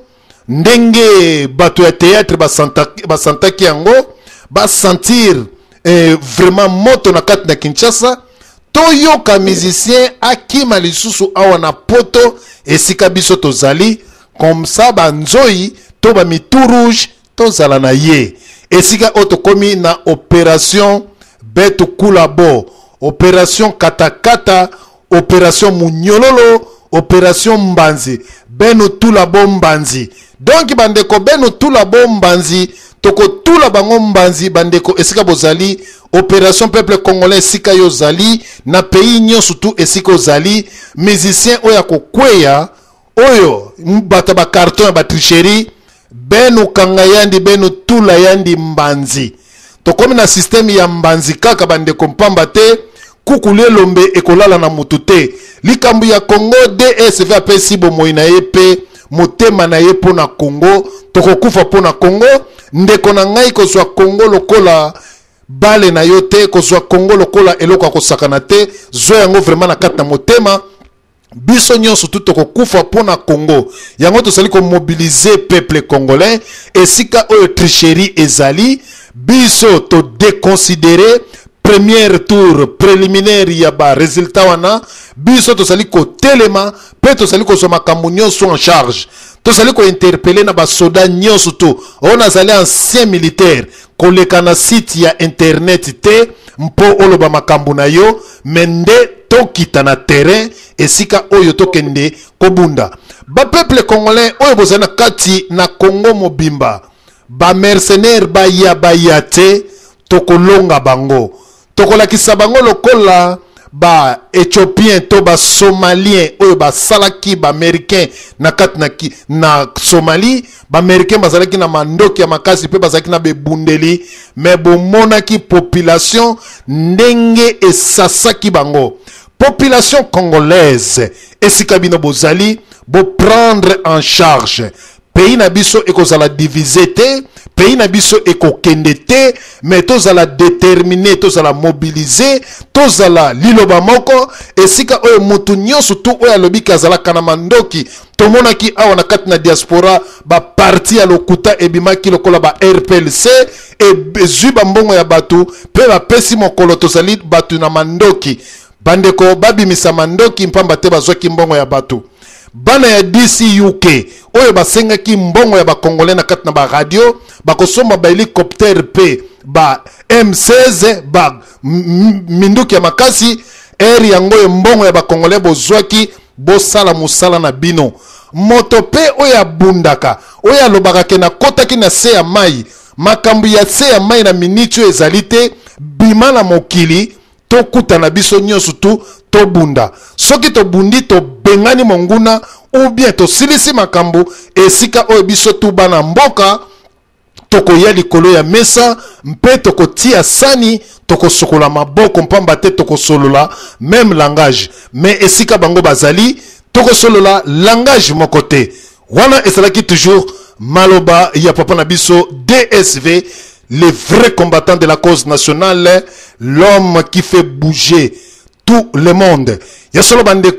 ndenge bato ya théâtre ba santaki ba santaki yango ba sentir eh, vraiment moto na kati na Kinshasa to yoka musicien akima lisusu awa na poto esika biso tozali comme ça ba nzoi to ba mitu rouge to zala na ye esika oto komi na opération Beto Kulabo, opération Katakata, opération Munyololo, opération Mbanzi, Beno Tulabo Mbanzi. Donc bandeko Beno Tulabo Mbanzi, toko Tulabango Mbanzi, bandeko esika bozali, opération peuple congolais esika yo zali, na pays nyo surtout esika zali, musicien oya kokweya, oyo mbata ba carton ba tricherie, Beno Kangayandi, Beno Tulayandi Mbanzi. Tokomi na système ya Mbanzi kaka bande kompamba te kukule lombe ekolala na mutute likambu ya Congo D S V apesi bomoi na ye pe motema na ye po na Congo tokokufa po na Congo ndeko na ngai kozwa Congo lokola bale na yo te kozwa Congo lokola eloko akosakana te zo yango vraiment na kati na motema biso nyonso tout tokokufa po na Congo yango tosali ko mobiliser peuple congolais esika oyo tricherie ezali biso to déconsidérer premier tour préliminaire ya ba résultat wana biso to sali ko telema pe to sali ko so makambo nyonso en charge to sali ko interpeller na ba soda nyonso to on azali ancien militaire koleka na site ya internet te mpo oloba makambo na yo mende to kita na terrain esika oyo to kende kobunda ba peuple congolais oyo bozana kati na Congo mobimba ba mercenaire ba ya ba yate tokolonga bango tokolakisa bango lokola ba éthiopien to ba somalien oyo ba salaki ba américain na kati na, na Somalie ba américain bazalaki na mandoki ya makasi pe bazalaki na bebundeli mais bomonaki population ndenge esasaki bango population congolaise esika bino bozali bo prendre en charge pays na biso ekozala divisé te pays na biso ekokende te mais tozala déterminé tozala mobilisé tozala liloba moko esika oyo mutu nyonso tu oyo alobiki azalaka na mandoki tomonaki awa na kati na diaspora ba parti ya lokuta ebimaki lokola ba R P L C ezwi bambongo ya batu pe bapesi mokolo tozali batu na mandoki bandeko babimisa mandoki mpamba te bazwaki mbongo ya batu bana ya D C U K oyo basengaki mbongo ya ba congolais na kati na ba radio bakosomba ba hélicoptère pe ba M seize ba minduki ya makasi eri yango yo mbongo ya ba congolais bozwaki bosala musala na bino moto pe oyo bundaka oyo alobaka ke na kotaki na se ya mai makambu ya se ya mai na minitio ezalite bima na mokili tokuta na biso nyonso tu to bunda soki to bundi to bengani monguna ou bien to silisi makambo esika oyo biso tu bana mboka toko ya likolo ya mesa mpe toko tia sani toko sokola maboko mpamba te toko solola même langage mais esika bango bazali toko solola langage moko te wana esalaki toujours maloba ya papa na biso D S V les vrais combattants de la cause nationale, l'homme qui fait bouger tout le monde. Ya solo bandeko,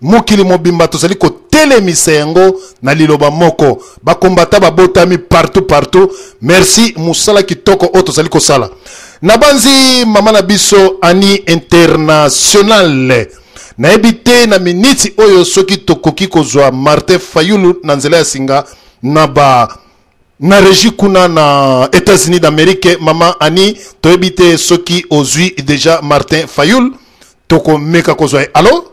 mokili mobimba tozali ko telemisa yango na liloba moko bakombata babotami partout partout. Merci musala kitoko o tozali ko sala nabanzi mama na biso Ani International na ebite na miniti oyo soki tokoki kozwa Martin Fayulu na nzela ya singa na ba na régie kuna na États-Unis d'Amérique. Mama Ani to ebite soki ozwi déjà Martin Fayulu toko meka kozwa. Allô?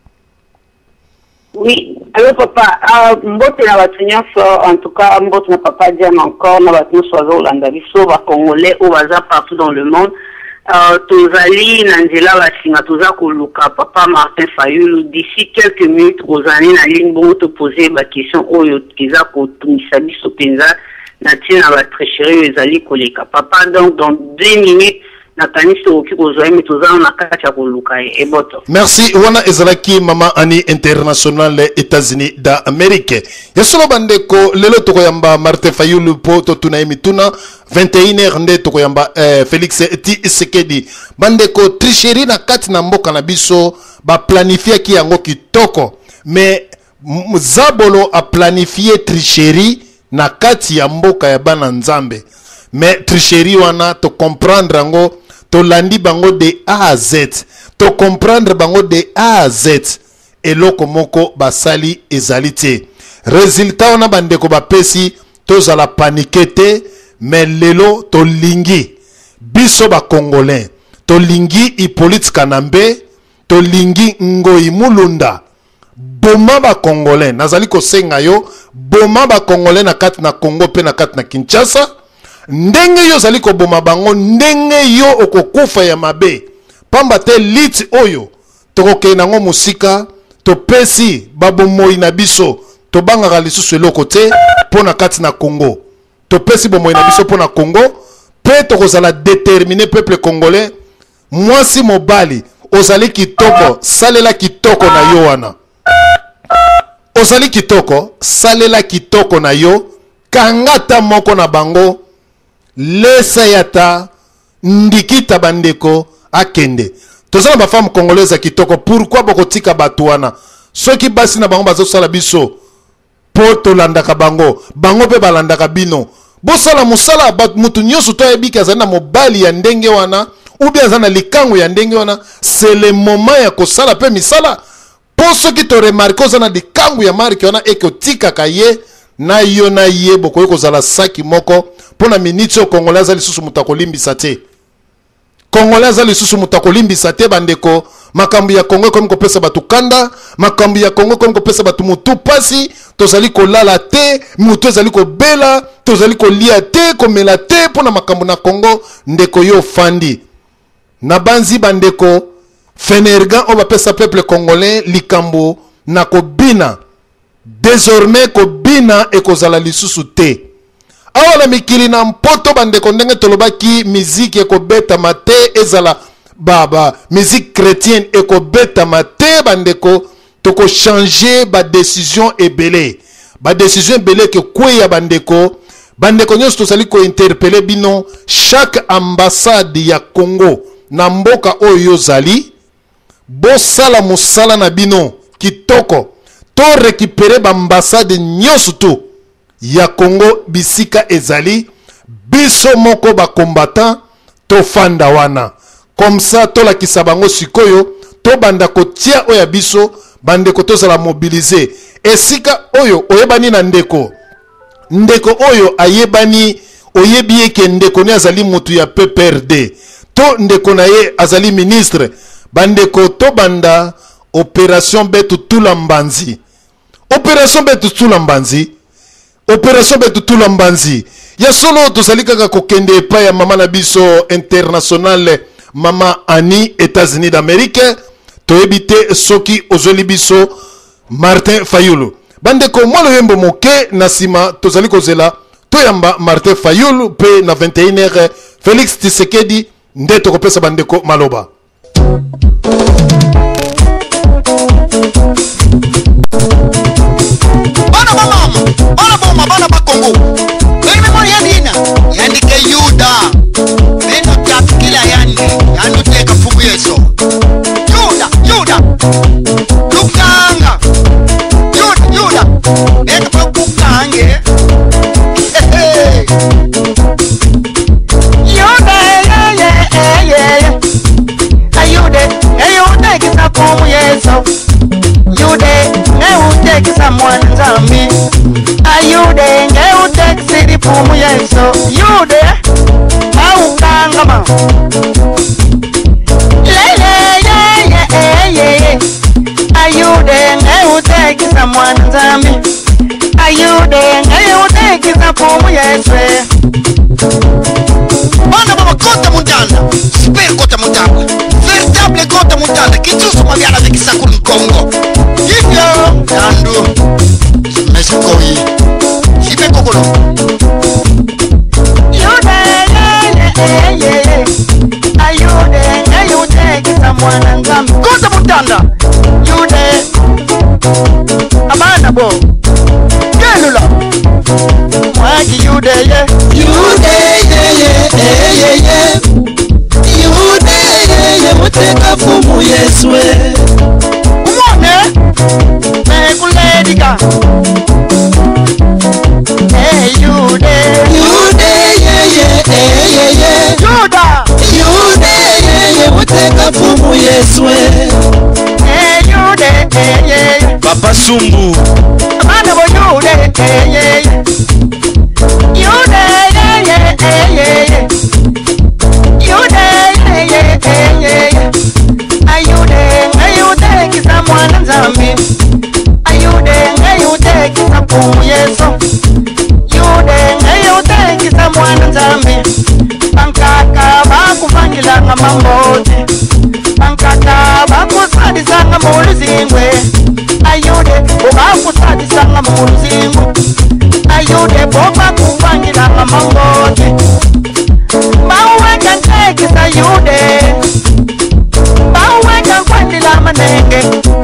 Oui, allô papa. Uh, mbote na batu nyonso, en tout cas mbote na papa diam encore na batu nyonso azo Olanda biso ba Congolais ou baza partout dans le monde. Uh, tozali na nzela basinga toza koluka papa Martin Fayulu d'ici quelques minutes ozali na ligne bongo to poser ba question oyo kiza ko tumisa biso penza na tina ba trecherie ezali koleka papa. Donc dans deux minutes na kanisi oki kozwa mi toza na kati ya koluka e boto. Merci wana ezalaki mama Ani International États-Unis d'Amérique. Yasolo bandeko lelo tokoyamba Martin Fayulu po to tuna emituna vingt et une heures nde tokoyamba eh, Félix Tshisekedi bandeko tricherie na kati na mboka na biso ba planifier ki yango kitoko mais Zabolo a planifié tricherie na kati ya mboka ya bana nzambe mais tricherie wana to comprendre ngo to landi bango de A à Z to comprendre bango de A à Z eloko moko basali ezalite résultat wana bandeko bapesi tozala paniquete mais lelo to lingi biso ba congolais to lingi Hippolyte Kanambe to lingi Ngoi Mulunda boma ba congolais nazali ko senga yo boma ba congolais na kati na Congo pe na kati na Kinshasa ndenge yo zali ko boma bango ndenge yo okokufa ya mabe pamba te liti oyo tokoke nango musika to pesi babomoi na biso to bangaka lisusu eloko te pona kati na Congo to pesi bomoi na biso pona Congo pe tokozala déterminer peuple congolais mwasi mobali ozali kitoko salela kitoko na yo wana ozali kitoko salela kitoko na yo kangata moko na bango lesa yata ndikita bandeko akende tozala ba femme congolaise kitoko. Pourquoi bokotika batuana soki basi na bango bazo sala biso poto landaka bango bango pe balandaka bino bosala musala bat mutu nyoso to ebika zana mobali ya ndenge wana ou bien zana likango ya ndenge wana c'est le moment ya kosala pe misala po soki to remarque zana likango ya marque wana ekotika kaye na yo na ye boko kozala saki moko pona minitio congolaise lisusu mutakolimbisa te congolaise lisusu mutakolimbisa te bandeko makambu ya Congo comme kopesa batu kanda makambu ya Congo comme kopesa batu mutu pasi tozali kolala te mutu ezali ko bela tozali kolia te komela te pona makambu na Congo ndeko yo fandi na banzi bandeko Fenergan on va pesa peuple congolais likambo na kobina désormais kobina ekozala lisusu te awa na mikili na mpoto bandeko ndenge tolobaki musique ekobeta mate ezala baba musique chrétienne ekobeta mate bandeko toko changer ba décision ebele ba décision ebele ke kweya bandeko bandeko nyonso tozali ko interpeller bino chaque ambassade ya Congo na mboka oyo zali bosala musala na bino kitoko to récupérer ba ambassade nyonso to ya Congo bisika ezali biso moko ba combattant to fanda wana comme ça to la kisabango sikoyo to banda kotia oya biso bandeko to sala mobiliser esika oyo oyebani na ndeko ndeko oyo ayebani oyebi eke ndeko ne azali mutu ya P P R D to ndeko na ye azali ministre bandeko to banda opération betu tula mbanzi opération betu tula mbanzi opération betu tula mbanzi ya solo tozali kaka kokende epai ya mama na biso international mama Ani États-Unis d'Amérique toyebi te soki ozoli biso Martin Fayulu bandeko mwa loyembo moke na nsima tozali kozela toyamba Martin Fayulu pe na vingt et une heures Félix Tshisekedi nde tokopesa bandeko maloba. Bana ba mama, bana bomba, bana ba Congo. Beni memori yandina, yandike Yuda. Beno tapkila yandi, yandu teka fugu yeso. Yuda, Yuda. Lukanga. ngayutekisa kumu yeso yude ngayutekisa mwana nzambi ayude ngayutekisiri pumu yeso yude aukangama leleyeyeyeye ayude ngayutekisa mwana nzambi ayude ngayutekisa pumu yeswe bana baba kota mutanda super kota mutanda véritable kota mutanda kichusu mabiana avec Sakuru Congo hivyo yandu mesikoi sipe kokolo yude yeyeyeye ayude ngayutekisa mwana nzambi kota mutanda yude abana bo gelula mwagi yude ye yude yeye yeye yude yeye muteka fumu yeswe umone mekulediga hey yude yude yeye yeye yuda yude yeye muteka fumu yeswe hey yude yeye Papa Sumbu abana bo yude yeye yude yeye yeye yude yeye yeye ayude ngayutekisa mwana nzambi ayude ngayutekisa pumu yeso yude ngayutekisa mwana nzambi bankaka bakuvangilanga mamboti bankaka bakusadisanga muluzingwe ayude bobakusadisanga muluzingwe ayude bobakuvangilanga mamboti bauweka ntekisa yude bauweka nkwandila manenge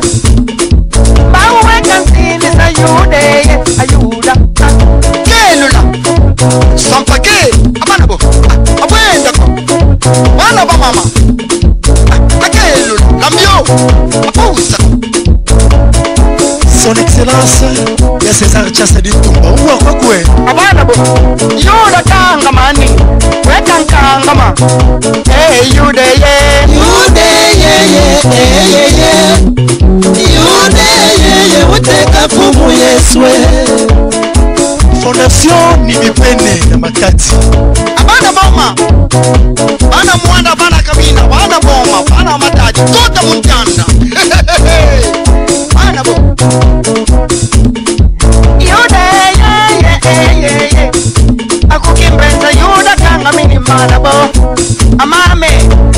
bauweka nsindisa yude ayuda kelula sampake abana bo abwenda ko bana ba mama akelula lambio apusa Son Excellence ya César Chasedi Tumba uwa kwa kwe abana bo yuda kanga mani weka nkangama hey yude ye yude yeye yeye yude yeye muteka fumu yeswe Fondation Nibipene na Makati abana mama bana mwanda bana kabina bana boma bana mataji kota mutanda bana bo yude yeye yeye akukimbenza yuda kanga mini malabo amame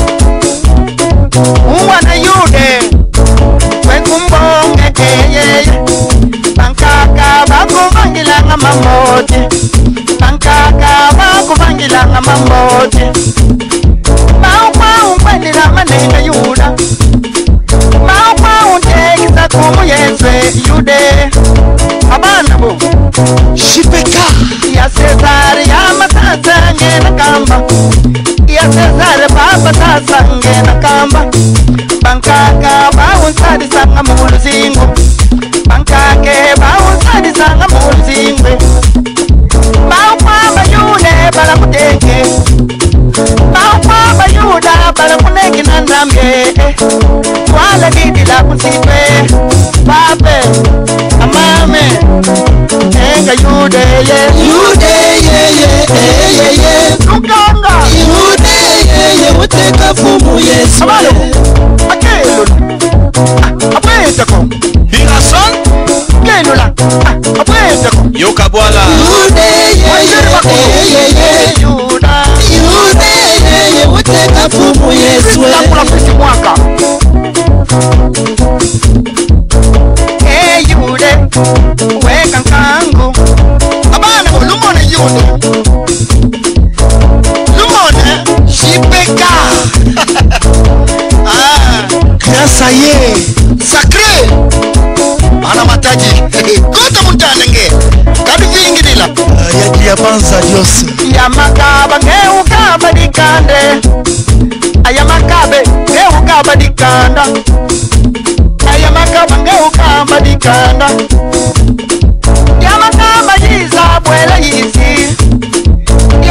uwana yude wekumbonge yeye bankaka bakuvangilanga mamoti bankaka bakuvangilanga mamoti baukwa umpendila manenga yuda baukwa untekisa kumu yeswe yude abana bo Shipeka ya Cesare ya matata ngena kamba ya Cesare papa tasa ngena kamba bankaka baunsadi sanga muluzingo bankake baunsadi sanga muluzingwe baukwamba yude bala kuteke baukwamba yuda bala kuneki na ndambye wala didi la kusitwe pape amame enga yude ye yude yeye yeye lukanga yude yeye muteka fumu yeswe abalo akelo abweza ko Birason kelula abweza ko yoka bwala yude yeye yeye yuda yude yeye muteka fumu yeswe lakula fisi mwaka hey yude weka nkangu abana bo lumone yude lumone shipeka ah Grâce à ye sacré ana mataji kota mutanda nge kadi vingi dila ya Diabanza Dios yamakaba ngeukaba dikande ayamakabe ngeukaba dikanda ayamakaba ngeukaba dikanda yamakaba yiza bwela yisi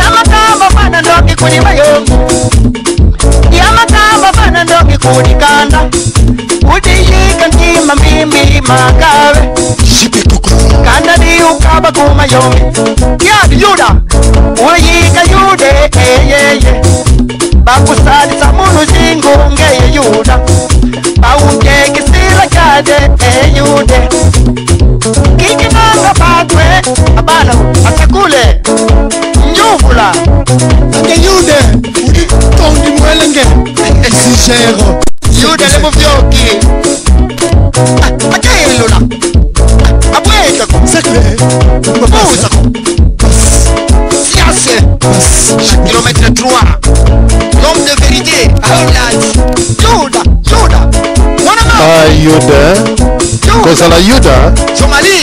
yamakaba mana ndongi kuni mayo yamakaba mana ndongi kuni kanda yuda udiyiga ntima mimi magabe kanani ukaba kumayomi yadi yuda uyiga yude eyeye bakusalisa munu zingungeye yuda bawutekisila kade eyude kikinanga batwe abana atakule nyuvula ande yude uri tondi mwelenge sigero yude le muvyoki atayelula abweka ko sekle babuza ko siase kilomètre trois l'homme de vérité Highland Yuda Yuda Ah Yuda Cosa la Yuda Somali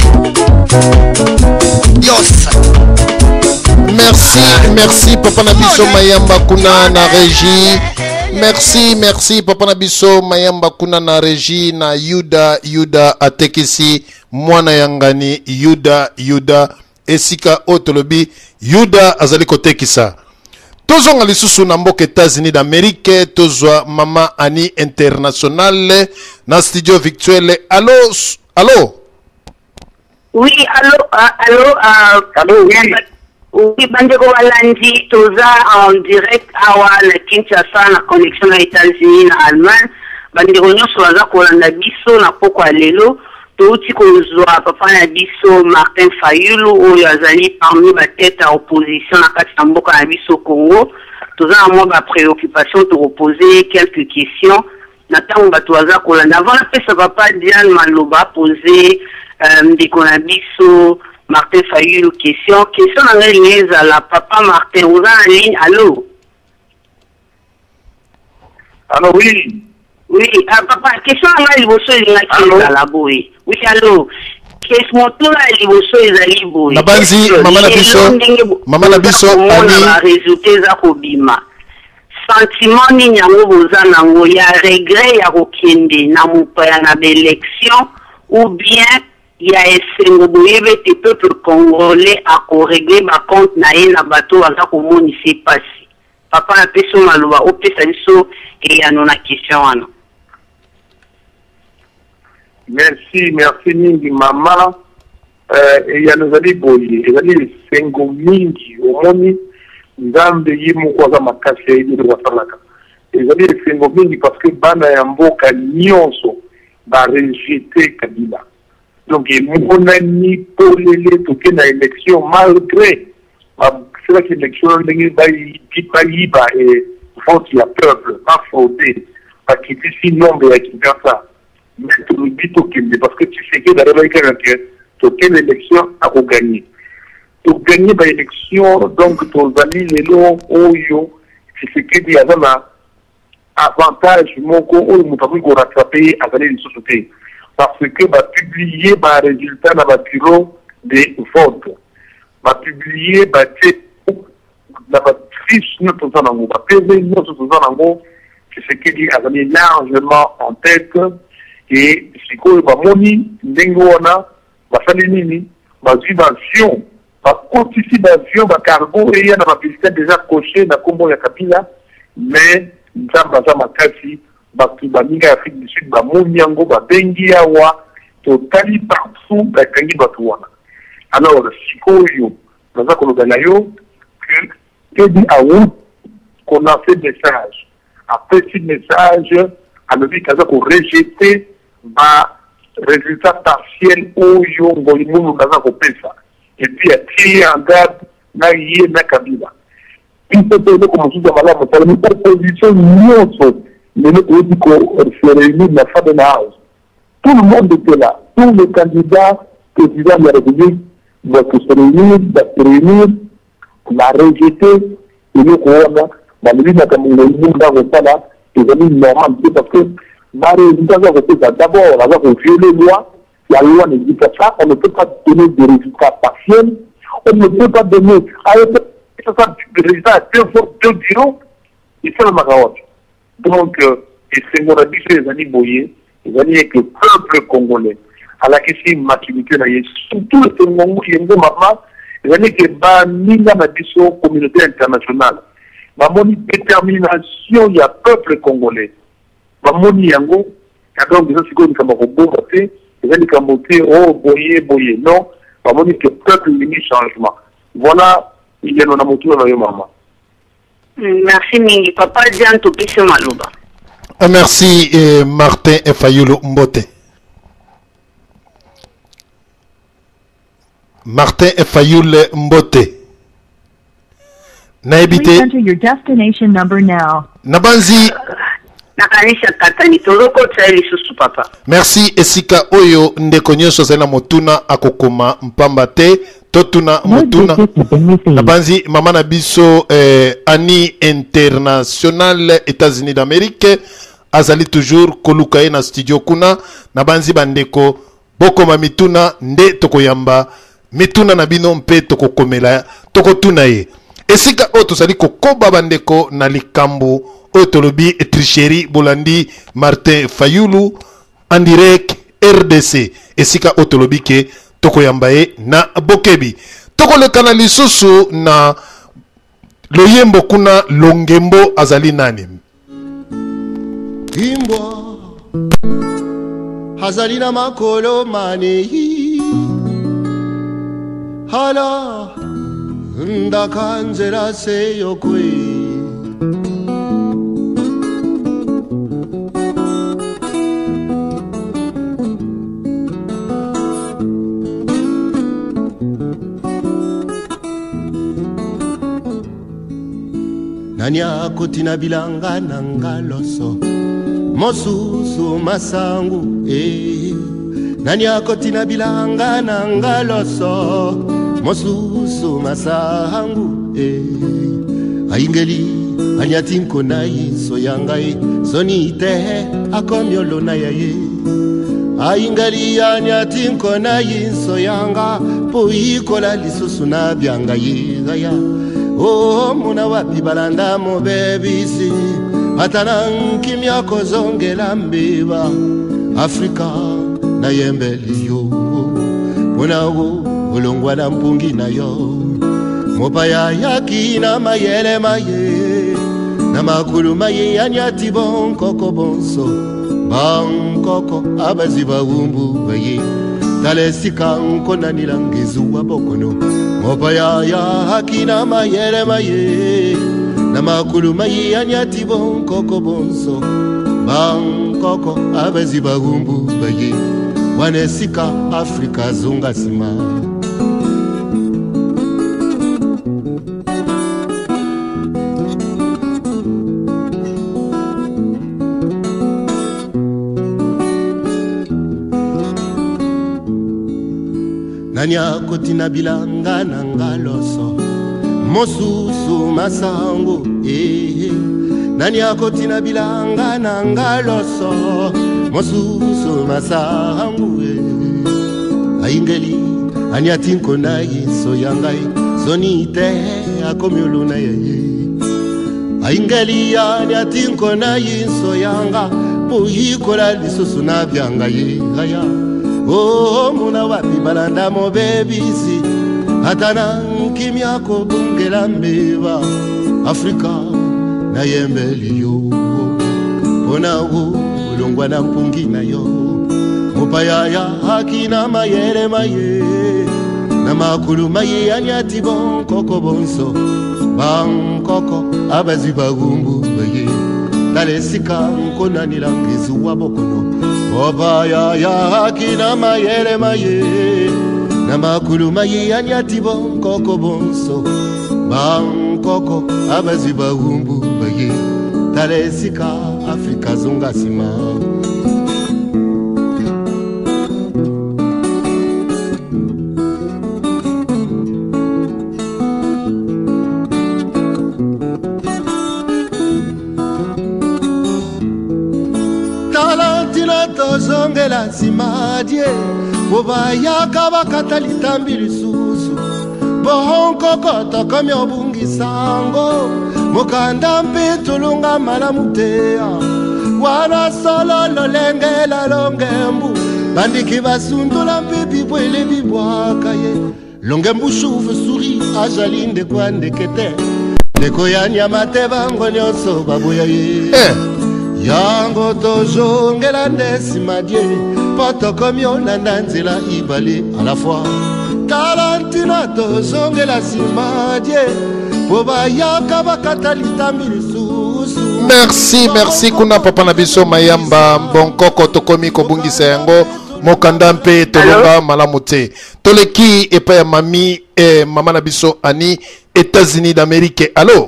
Dios Merci, merci Papa Nabiso Mayamba Kuna na régie. Merci, merci Papa Nabiso Mayamba Kuna na régie na Yuda Yuda atekisi mwana yangani Yuda Yuda esika otolobi Yuda azali kotekisa. Tozonga lisusu na mboka États-Unis d'Amérique, tozwa Mama Ani International na studio virtuel. Allô, allô? Oui, allô, uh, allô, uh, allô, oui. Oui, Bandeko Walandi, toza en direct awa na Kinshasa na connexion na États-Unis na Allemagne. Bandeko nyonso waza kolanda biso na poko alelo. Touti kozwa papa na biso Martin Fayulu oyo azali parmi ba tête à opposition na kati na mboka na biso Congo. Toza na mwa ba préoccupation to reposer quelques questions. Na tango bato waza kolanda avant la pesa papa Diane Maloba poser ndeko na biso Martin Fayulu question. Question na ngai la papa Martin oza en ligne. Allô? Allô, oui. Oui, ah, papa, question à moi, il vous souhaite la la boue. Oui, allô. Question à toi, il vous souhaite la liboue. Nabanzi, maman la biso, maman la biso, on a résulté za kobima. Sentiment ni nyango boza nango ya regret ya kokende na mupaya na l'élection ou bien ya esengo boyebe te peuple congolais a korégler ma compte na ye na bato waza komoni se pasi. Papa na peso maloba opesa biso et ya nona question wana. Merci, merci mingi mama. Euh, ya nozali boye, ezali sengo mingi omoni nzambe yimu kwa makasi ya idi kwa salaka. Ezali sengo mingi parce que bana ya mboka nyonso ba rejeter Kabila. Donc mona ni polele toke na élection malgré c'est là que l'élection ndenge bayi bayi ba et vote ya peuple pas fraudé pas qui ici nombre ya Kinshasa. Mais tu nous dis parce que tu sais que dans quelle élection a gagné. Tu gagnes par élection, donc tu as mis les lots, tu sais que tu as un avantage, mon co, ou mon famille pour rattraper à les sociétés. Parce que tu as publié les résultats dans le bureau des votes. Tu as publié la fiche de notre zanango, tu as pesé notre zanango, tu sais que tu as mis largement en tête. Et si quoi va moni ndengona va faire nini va vivre avion va continuer d'avion va cargo et il y a ma visite déjà coché na kombo ya Kabila mais nzamba za makasi ba tubaninga Afrique du Sud ba moni yango ba bengi yawa totali partout ba kangi ba tuwana. Alors si quoi yo naza ko lobela yo que que dit à où qu'on a fait message après ce message à le dit qu'on rejeter ba résultat partiel au yongo imumu kaza kopesa et puis a tiré en garde na yé na Kabila il faut que comme tout ça là pour une proposition nyonso mais nous dit qu'on se réunit na fin de la house tout le monde était là tous les candidats présidents de la République doivent se réunir doivent se réunir la rejeter et nous qu'on a dans le but comme le monde dans le là c'est normal parce que d'abord, on va violer la loi. La loi ne dit pas ça. On ne peut pas donner des résultats partiels. On ne peut pas donner des résultats à deux bureaux. Et c'est le Maroc. Donc, et c'est mon avis, c'est les années boyées, les années avec le peuple congolais. À la question de maturité, surtout le Congo, il y a une maman, les années qui bat mille à la communauté internationale. Ma détermination, il y a peuple congolais. bamoni yango donc eza sikoyo likambo kobomba te eza likambo te o boye boye non bamoni que peuple lingi changement voilà iyeno na motuna na yo mama. Merci mingi papa Jean topesi maloba. Merci eh, Martin Efayulu Mbote. Martin Efayulu Mbote. Naibite. Please enter your destination number now. Nabanzi. Nakanisha katani tozoko tsaili susu papa. Merci esika oyo ndeko nyonso zena motuna akokoma mpamba te totuna motuna. Nabanzi mama na biso eh, Ani International États-Unis d'Amérique azali toujours koluka ye na studio kuna nabanzi bandeko bokoma mituna nde tokoyamba mituna na bino mpe tokokomela tokotuna ye esika oyo tozali kokoba bandeko na likambo oyo tolobi tricherie Bolandi Martin Fayulu en direct R D C esika oyo tolobi ke tokoyamba ye na bokebi tokoleka na lisusu na loyembo kuna longembo azali nani imbwa hazali na makolo maneyi hala ndakanzela seyo kwe nani akotina bilanga na ngaloso mosusu masangu eh nani akotina bilanga na ngaloso mosusu masangu eh aingeli anyatinko nai so yangai sonite akomyolo na yaye aingeli anyatinko nai so yanga poikola lisusu na byanga yigaya oh muna wapi balanda mo bebisi atanan kimya kozongela mbiba Afrika na yembeliyo muna wo ulongwa na mpungi na yo mopaya yaki na mayele maye na makulu maye anyati bonkoko bonso bankoko abaziba umbu baye talesika nkona nilangizu wa bokono mopaya yaki na mayele maye na makulu maye anyati bonkoko bonso bankoko abaziba umbu baye wanesika Afrika zunga sima nani akotina bilanga na ngaloso mosusu masangu eh nani akotina bilanga na ngaloso mosusu masangu eh aingeli anyatinko nai so yangai sonite akomyolo na yeye aingeli anyatinko nai so yanga poikola lisusu na byanga yigaya oh muna wapi balanda mo bebisi atana kimya ko bungela mbeba Afrika na yembeliyo ona wo ulongwa na mpungi na yo mopaya ya haki na mayere maye na makulu maye anyati bonkoko bonso bankoko abaziba gumbu baye talesika nkona nilangizu wa bokono mopaya ya haki na mayere maye na makulu maye anyati bonkoko bonso bankoko abaziba gumbu baye talesika Afrika zunga sima talantina tozongela simadie bobaya kabakata litambi lisusu bonkoko tokomi obungisango mokanda mpe tulunga malamu teya wana solo lolengela longembu bandiki basundula mpe bibwele bibwaka ye longembu shuvu suri ajalinde kwa ndekete ndeko ya nyama te bango nyonso baboya ye yango tozongela nde nsima die mpo tokomi olanda nzela ibale à la fois talantina tozongela nsima die mpo bayaka bakata litambi lisusu. Merci, merci kuna papa na biso mayamba mbonkoko tokomi kobungisa yango mokanda mpe tolonga malamu te toleki epa ya mami eh, mama na biso ani États-Unis d'Amérique. Allô?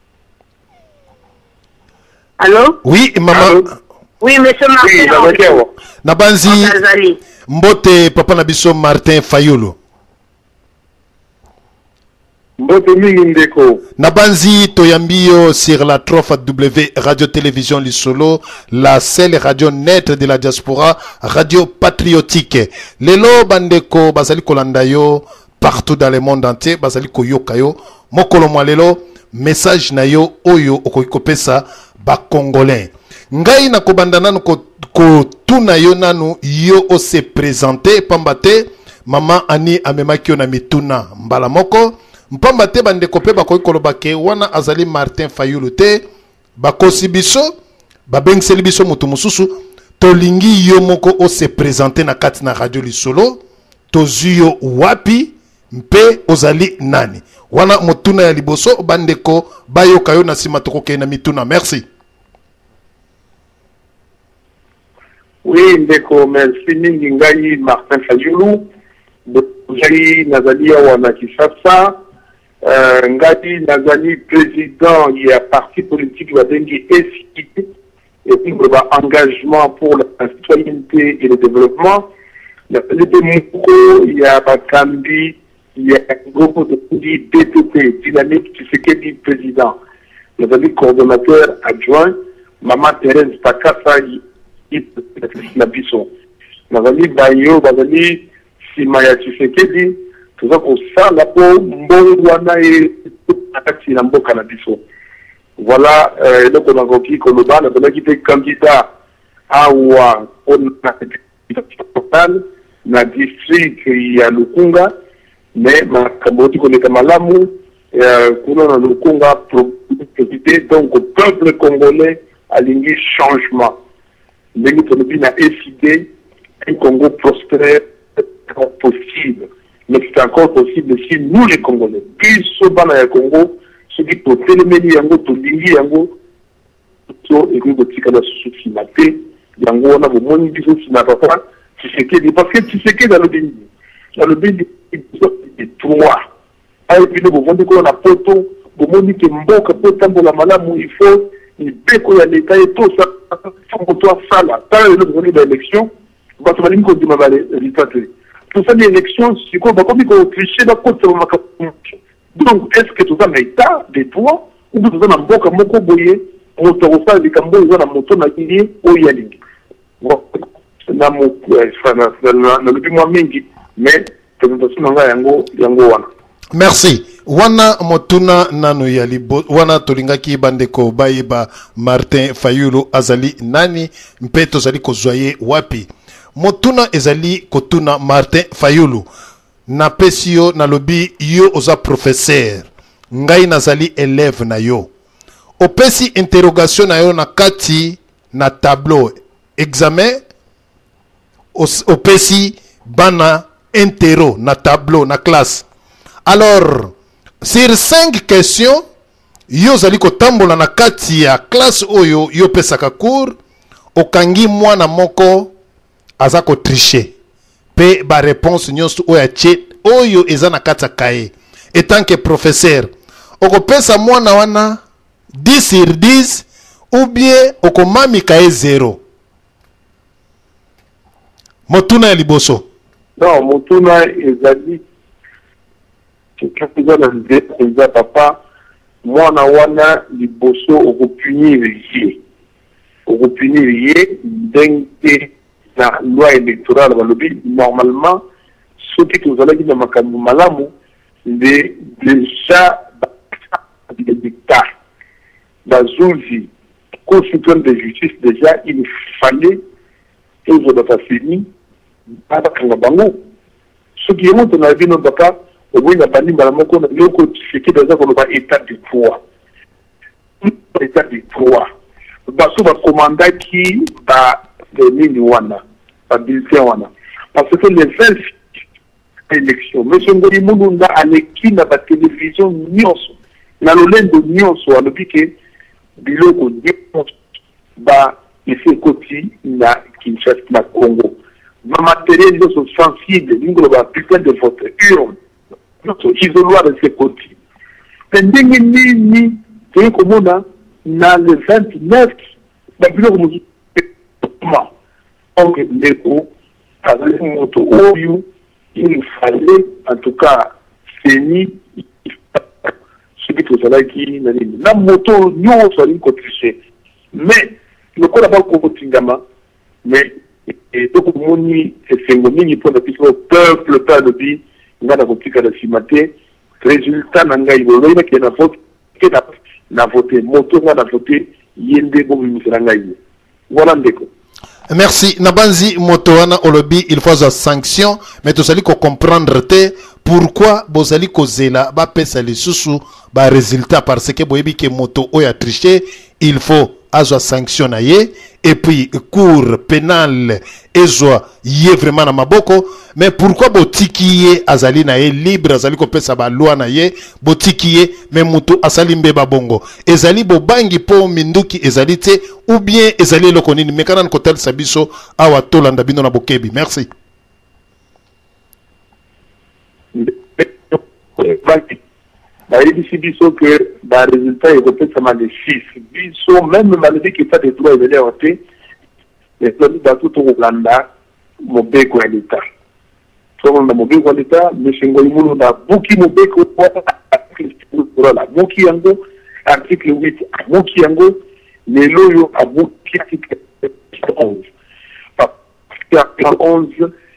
Allô? Oui, maman. Allô? Oui, monsieur Martin. Oui, Nabanzi Mbote papa na biso Martin Fayulu. Mbote mingi ndeko. Nabanzi Toyambio sur la Trofa W Radio Télévision Lisolo, la seule radio nette de la diaspora, radio patriotique. Lelo bandeko bazali kolanda yo partout dans le monde entier, bazali koyoka yo. Mokolo mwalelo message na yo oyo okoikopesa ba congolais. Ngai na kobanda nanu ko, ko tuna yo nanu yo o se présenter pambate mama ani amemaki yo na mituna mbala moko. Mpamba te bandeko pe bakoki koloba ke wana azali Martin Fayulu te bakosi biso babengiseli biso moto mosusu tolingi yo moko o se présenter na kati na radio Lisolo tozwi yo wapi mpe ozali nani wana motuna ya liboso bandeko bayoka yo na sima tokoke na mituna. Merci. Oui ndeko, merci mingi ngai Martin Fayulu ngai nazali awa na Kinshasa. Euh, Ngadi Nazani, président, il y a parti politique, va donner efficacité et puis il va engagement pour la citoyenneté et le développement. Il y a il y a Bakambi, il y a un groupe de D P P, dynamique, tu sais qu'est dit président. Il y a des coordonnateurs adjoints, Maman Thérèse Pakassa, il la Bisson. Nazani Bayo, Nazani Simaya, tu sais qu'est dit. Tout ça pour ça, la peau, mbongwana et attaque na mboka na biso. Voilà, euh, donc on a compris qu'on a on a quitté candidat à Oua, on a total, na district ya Lukunga, mais ma kaboti qu'on est malamu, euh, qu'on a Lukunga pour donc au peuple congolais a l'ingé changement. Mais nous on a décidé un Congo prospère possible. Mais c'est encore possible si nous les Congolais, puis ce bana ya Congo, ceux qui peuvent téléméni yango, to lingi yango, so et que vous tika la souci maté, yango on a vos moni biso si n'a pas pas, tu sais que parce que tu sais que dans le pays, dans le pays des trois, et puis nous vous qu'on a poto, vous moni que mboka potambo la malamu il faut il beko ya l'état et tout ça, faut toi ça là, tant que nous venons d'élection, va te venir qu'on dit ma résultat. Tout ça, l'élection, c'est quoi? Comme ils ont triché dans le côté. Donc, est-ce que tout ça est état des toits ou tout ça n'a pas comme beaucoup boyé, on te reçoit des cambos, ils ont un moto na guiné ou yaling. Bon, c'est dans mon le plus moi mingi, mais présentation n'a yango yango wana. Merci. Wana motuna nanu yali wana tolingaki bandeko bayiba Martin Fayulu azali nani mpeto zali kozwaye wapi. Motuna ezali kotuna Martin Fayulu na pesi yo na lobi yo oza professeur ngai nazali élève na yo opesi interrogation na yo na kati na tableau examen opesi bana interro na tableau na classe. Alors sur cinq questions yo zali kotambola na kati ya classe oyo yo pesaka cours okangi mwana moko azako tricher pe ba réponse nyonso oya che oyo eza na kata kaye etant que professeur okopesa mwana wana dix sur dix ou bien okomami kaye zéro. Motuna ya liboso non motuna ezali kaka na nzela papa mwana wana liboso okopunir ye okopunir ye ndenge la loi électorale balobi normalement ceux qui nous allons dire makambo malamu les déjà des dictats bazouzi Cour suprême de justice déjà il fallait que vous avez fini pas de bango ce qui est monté dans la vie non papa au moins la bandi malamu qu'on a yoko c'est qui déjà qu'on va état de droit état de droit baso bakomandaki banini wana babulletin wana parce que les vingt élections monsieur Ngoli Mulunda aleki na batelevizio nyonso na lolendo nyonso alobi ke biloko nyonso ba esi ekoti na Kinshasa na Congo bamateriel nyonso sensible ningolo ba bulletin de vote urne nyonso isoloir esi ekoti pe ndenge nini toye komona na le vingt-neuf babiloko mosusu donc ndeko azali moto oyo il fallait en tout cas seni soki tozalaki na nini na moto nyonso alingi kotriche mais lokola bakokotingama mais tokomoni esengo mingi mpona biso peuple mpe alobi ngai na kotika na nsima te résultat na ngai bolobi nakee na vote ke na vote moto ngai na vote ye nde bobimisela ngai ye voilà ndeko. Merci. Nabanzi Motoana Olobi, il faut une sanction, mais tu allez comprendre te pourquoi vous allez causer là, bah pesa les sous bah résultat parce que boyebi que moto oya triché, il faut azwa sanction naye et puis cour pénal ezwa yé vraiment na maboko, mais pourquoi botikiye azali naye libre azali ko pesa ba loi naye botikiye mais moto asali mbeba bongo ezali bobangi po minduki ezali te ou bien ezali loko nini mekana ko tel sabiso awa tolanda bino na bokebi. Merci. Ici, biso que le résultat est peut-être seulement les six. Biso, même malgré qu'il y a des droits et des libertés, les droits dans tout au Rwanda, mon bec à l'État. Tout le monde a mon bec à l'État, mais chez Ngoïmoulou, on a beaucoup mon bec au Rwanda. Beaucoup yango, article huit, beaucoup yango, les loyaux à beaucoup article onze. Article onze,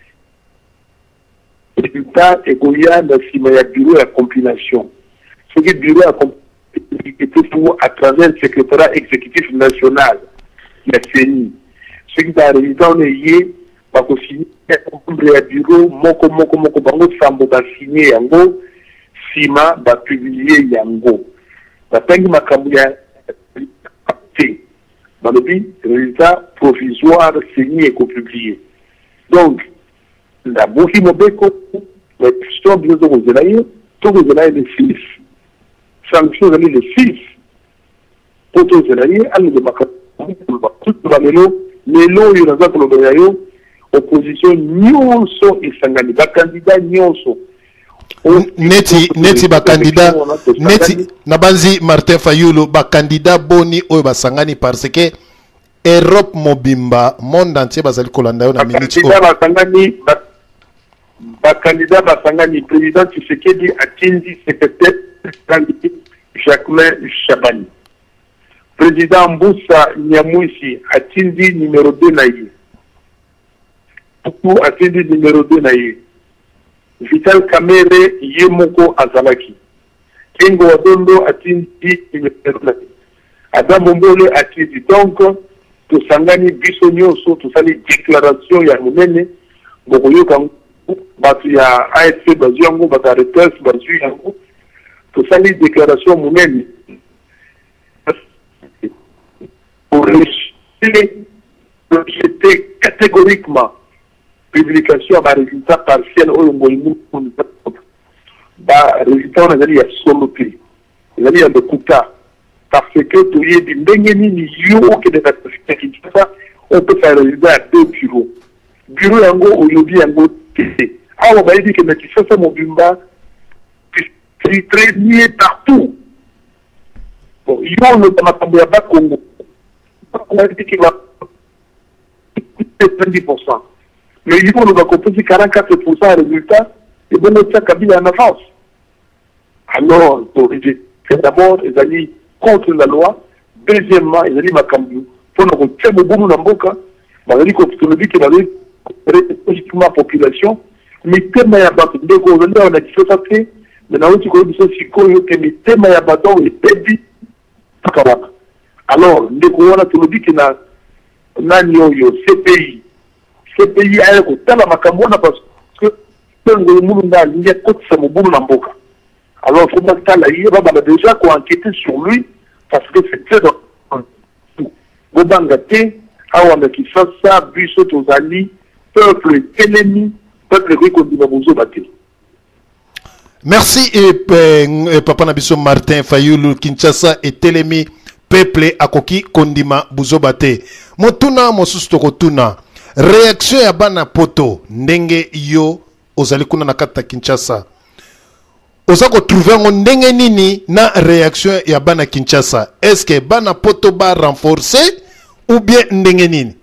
le résultat est qu'il y a un bureau à compilation. Ce qui est bureau à compilation à travers le secrétariat exécutif national, la C E N I. Ce qui est en résultat, on est lié, parce que signer un bureau, moko moko moko bango sambo ba signé yango, sima ba publié yango. Ba tangi makambu ya te. Dans le but, résultat provisoire signé et co-publié. Donc, la bouki mobeko, la question de nos zélaïs, tous les zélaïs les six. Sanction de les six. Pour tous les zélaïs, allez de makambu, tout le balelo, les lots, il y a un peu opposition, nyonso et sangani, ba candidat nyonso. Neti, neti ba candidat, neti, nabanzi Martin Fayulu, ba candidat boni oyo ba sangani parce que Europe mobimba, monde entier bazali kolanda yo na minute o. Ba sangani, ba candidat ba sangani, président Tshisekedi atindi secrétaire Jacquemin Chabani. Président Mboussa Nyamwisi atindi numéro deux naïe. Poukou atindi numéro deux naïe. Vital Kamere Yemoko Azalaki. Kengo Wadondo atindi numéro deux naïe. Adam Mombole atindi. Donc, tout sangani biso nyonso, tout sali déclaration ya monene, bokoyo kango, batu ya A F C bazu yango, batu ya Reuters bazu yango, tout sali déclaration monene. Pour rejeter, rejeter catégoriquement publication à résultat partiel au Ngoïmou, bah résultat on a dit à soloté, il a dit à de Kouta, parce que tout y est du Bengeni yo que de la Kinshasa, on peut faire résultat à deux bureaux. Bureau yango aujourd'hui yango T. Ah on va dire que na Kinshasa mon bimba, c'est très lié partout. Bon, yo le tamakambo ya Congo. On a dit qu'il va vingt-dix pour cent. Mais il faut nous composer quarante-quatre pour cent de résultats et bon, on tient Kabila en avance. Alors, pour rejeter, d'abord, ils allaient contre la loi. Deuxièmement, ils allaient Makambu. Pour nous faire le bon Namboka, ils allaient contre le but qu'ils avaient politiquement la population. Mais tellement il y a battu, on a dit ça fait, mais nous avons dit que nous avons mais tellement il y a battu, et pédi, alors, nous avons dit que nous avons C P I. Ce pays a un tel makamona parce que le monde a lié contre ce monde n'amboka. Alors, il faut que là, il va déjà enquêter sur lui parce que c'est très bobanga te awa na Kinshasa biso tozali peuple ennemi peuple ekondima bozoba te. Merci et, et, papa Nabiso Martin Fayulu Kinshasa et Telemi peuple akoki kondima buzobate. Motuna mosusu tokotuna réaction ya bana poto ndenge yo ozali kuna na kata Kinshasa. Ozako trouver ngo ndenge nini na réaction ya bana Kinshasa. Est-ce que bana poto ba renforcer ou bien ndenge nini?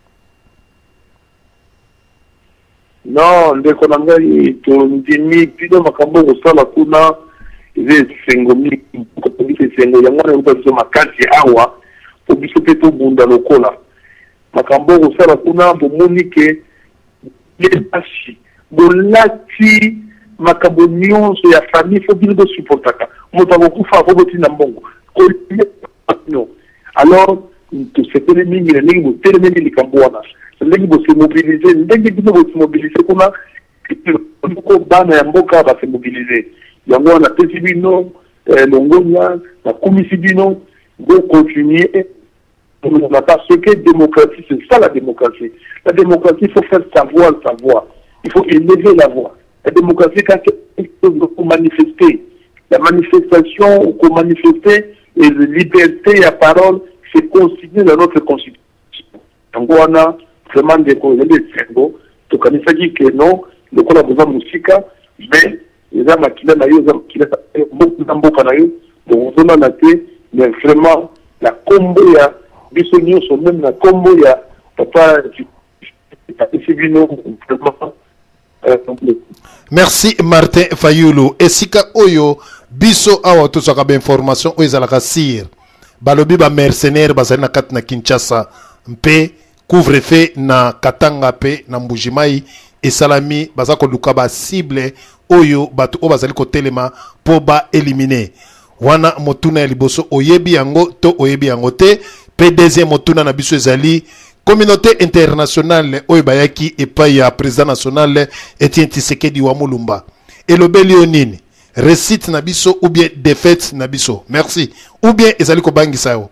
Non, ndeko na ngai tondimi pino makambo kosala kuna eze sengo mi kopisi sengo yango na ubazo makasi awa po biso pe to bunda lokola makambo kosala kuna bomoni ke lebashi bolati makambo nyonso ya famille fo bino supportaka moto akokufa ko botina mbongo no alors to sepele mingi na ningi boteleme ni likambo wana ndenge bo se mobiliser ndenge bino bo se mobiliser kuna ko bana ya mboka ba se mobiliser yango na pesi bino longonya na komisi bino go continuer on n'a pas ce que démocratie, c'est ça la démocratie. La démocratie, il faut faire savoir sa voix, il faut élever la voix. La démocratie, quand il faut manifester, la manifestation ou qu'on manifester et la liberté à parole, c'est consigné dans notre constitution. Donc on a vraiment des causes de cerveau. Donc on a dit que non, le qu'on a besoin de musique, mais les gens qui l'ont eu, qui l'ont beaucoup d'ambo canailleux, donc on a été, mais vraiment la combo ya biso nyonso même na combo ya papa Sibino vraiment. Merci Martin Fayulu. Esika oyo biso awa to saka ba information o ezalaka sir. Balobi ba mercenaire bazali na kat na Kinshasa mpe couvre-feu na Katanga pe na Mbujimai esalami baza ko luka ba cible oyo batu o bazali ko telema po ba éliminer. Wana motuna ya liboso oyebi yango to oyebi yango te pe deuxième motuna na biso ezali communauté internationale oyo bayaki epai ya président national Etienne Tshisekedi wa Mulumba elobeli yo nini réussite na biso ou bien défaite na biso merci ou bien ezali ko bangisa yo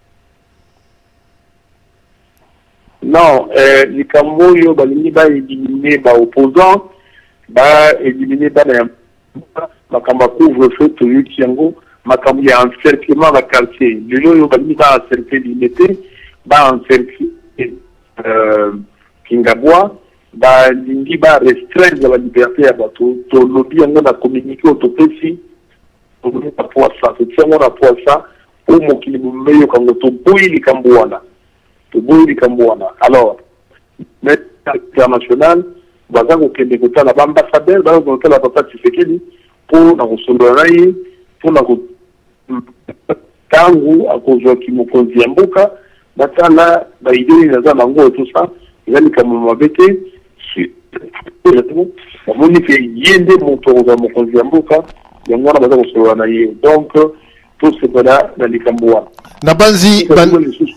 non euh likambo yo balingi ba éliminer ba opposant ba éliminer ba na makamba couvre-feu to yuki yango makambo ya encerclement na quartier lelo yo balingi ba encercler limité ba encercler euh Kingabwa ba lingi ba restreindre la liberté ya bato to lobby yango na communiquer autopsie to na pour ça to tsengo na pour ça au mokili meyo kango to boyi likambo wana to boyi likambo wana alors mais international baza ko kende ko tala ba ambassadeur ba ko tala papa Tshisekedi pour na kosolola naye pour na ko tangu akozwa kimokonzi ya mboka batala ba idée na za nango tout ça ezali kama mabete amoni ke yende moto za mokonzi ya mboka yango na baza kosolola naye donc tout ce bala na likambo wana na banzi ban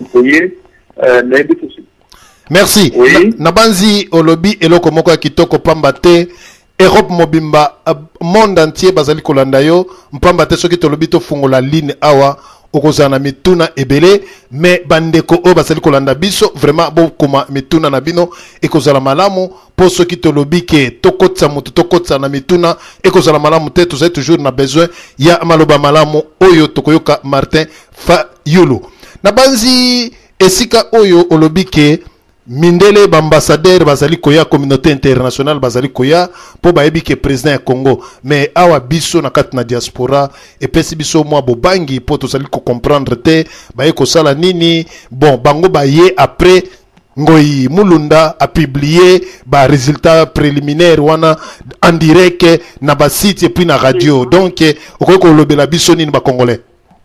merci oui. na, na banzi olobi eloko moko ya kitoko pamba te Europe mobimba monde entier bazali kolanda yo mpamba te soki tolobi to fungola ligne awa okozana mituna ebele mais bandeko o bazali kolanda biso vraiment bo koma mituna na bino ekozala malamu po soki tolobi ke tokotsa mutu tokotsa na mituna ekozala malamu te tozali toujours na besoin ya maloba malamu oyo tokoyoka Martin Fayulu na banzi esika oyo olobi ke mindele bambassadeur bazali koya communauté internationale bazali koya po bayebi ke président ya Congo mais awa biso na kati na diaspora epesi biso mwa bobangi po tozali ko comprendre te baye ko sala nini bon bango baye après Ngoyi Mulunda a publié ba résultat préliminaire wana en direct na ba site et puis na radio donc okoki ko lobela biso nini ba congolais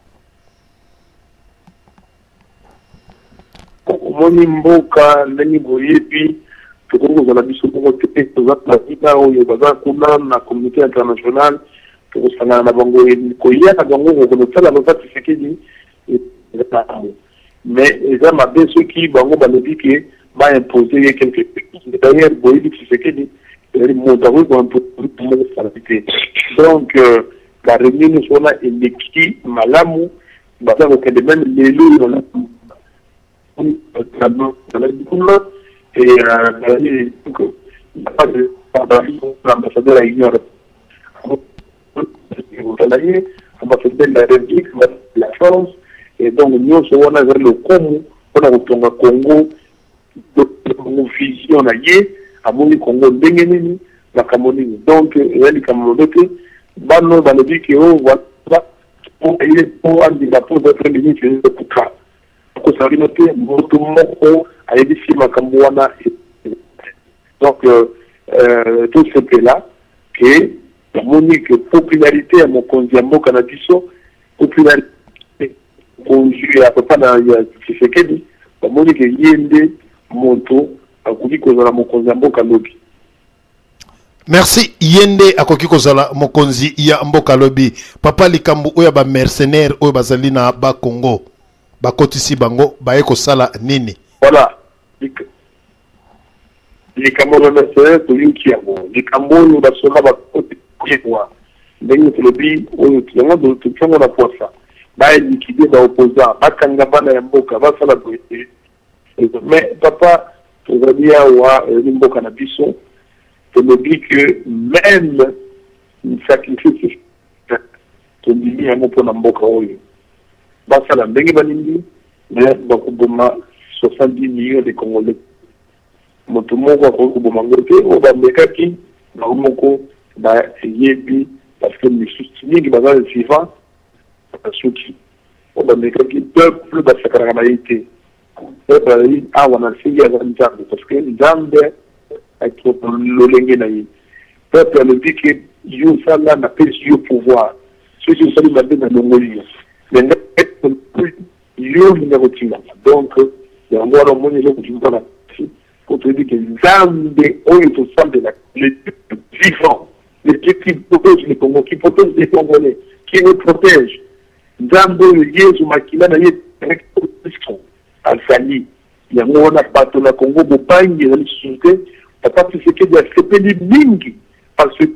moni mboka ndeni boyebi tukongo za biso moko te tozaka ina oyo baza kuna na communauté internationale tukosangana na bango koya na bango ko kotala no Tshisekedi mais eza mabe soki bango balobi ke ba imposer quelque chose d'ailleurs boyebi Tshisekedi ele montago ko imposer salite donc la réunion sona eleki malamu baza ko kende même lelo na et il n'y a pas de l'ambassadeur à l'Union européenne, l'ambassadeur de la République, de la France, et donc nous sommes vers le Congo, on a retourné au Congo, une vision à yé, à mon Congo, Bengenini, la Cameroun. Donc, il y a des Camerounais qui, Bano, dans le dit que, oh, voilà, pour aller pour un des rapports de premier ministre, c'est pour ça. Pour ça, il y a des gens à l'édifice Macambouana. Donc, euh, tout ce qui est là, que la monique popularité à mon condiambo canadiso, popularité conjuguée à peu près dans le Tshisekedi, la monique yende monto à koki kozala mon condiambo kalobi. Merci yende akoki kozala mokonzi ya mboka lobi. Papa likambu oya ba mercenaire oya bazali na ba Congo bakotisi bango baye kosala nini? Voilà. Les Camerounais mercenaires to yuki yango. Les Camerounais basona bakotisi kwa. Ndenge tolobi oyo tiyango do tutongo na posa. Ba liquider ba opposant, ba kanga bana ya mboka, ba sala boye. Mais papa tozali awa mboka na biso. Je me dis que même une sacrifice, je me dis un mot pour l'amboka. Basa la bengi banindi, mais bakuboma soixante-dix millions de Congolais. Motomoko bakuboma ngote, oba mekaki, bakumoko ba yebi, parce que les soutiens qui basent le suivant, soutien. Oba mekaki peuple basakaramaïté. Peuple a dit ah on a signé à Nzambe parce que Nzambe avec l'olenge na ye. Peuple le dit que yo sala na pèse yo pouvoir. Ceux qui sont dans la Mongolie. Mais yo ni rotina. Donc il y a encore un monde qui joue dans la pour te dire que Nzambe oyo to semble la le vivant, le qui protège les Congolais, qui protège les Congolais, qui nous protège. Nzambe oyo yezu makila na ye avec protection. Alfani, il y a un bateau na Congo, Bopangi, il y a une société, papa tu sais qu'il y a accepté des mingi, parce que,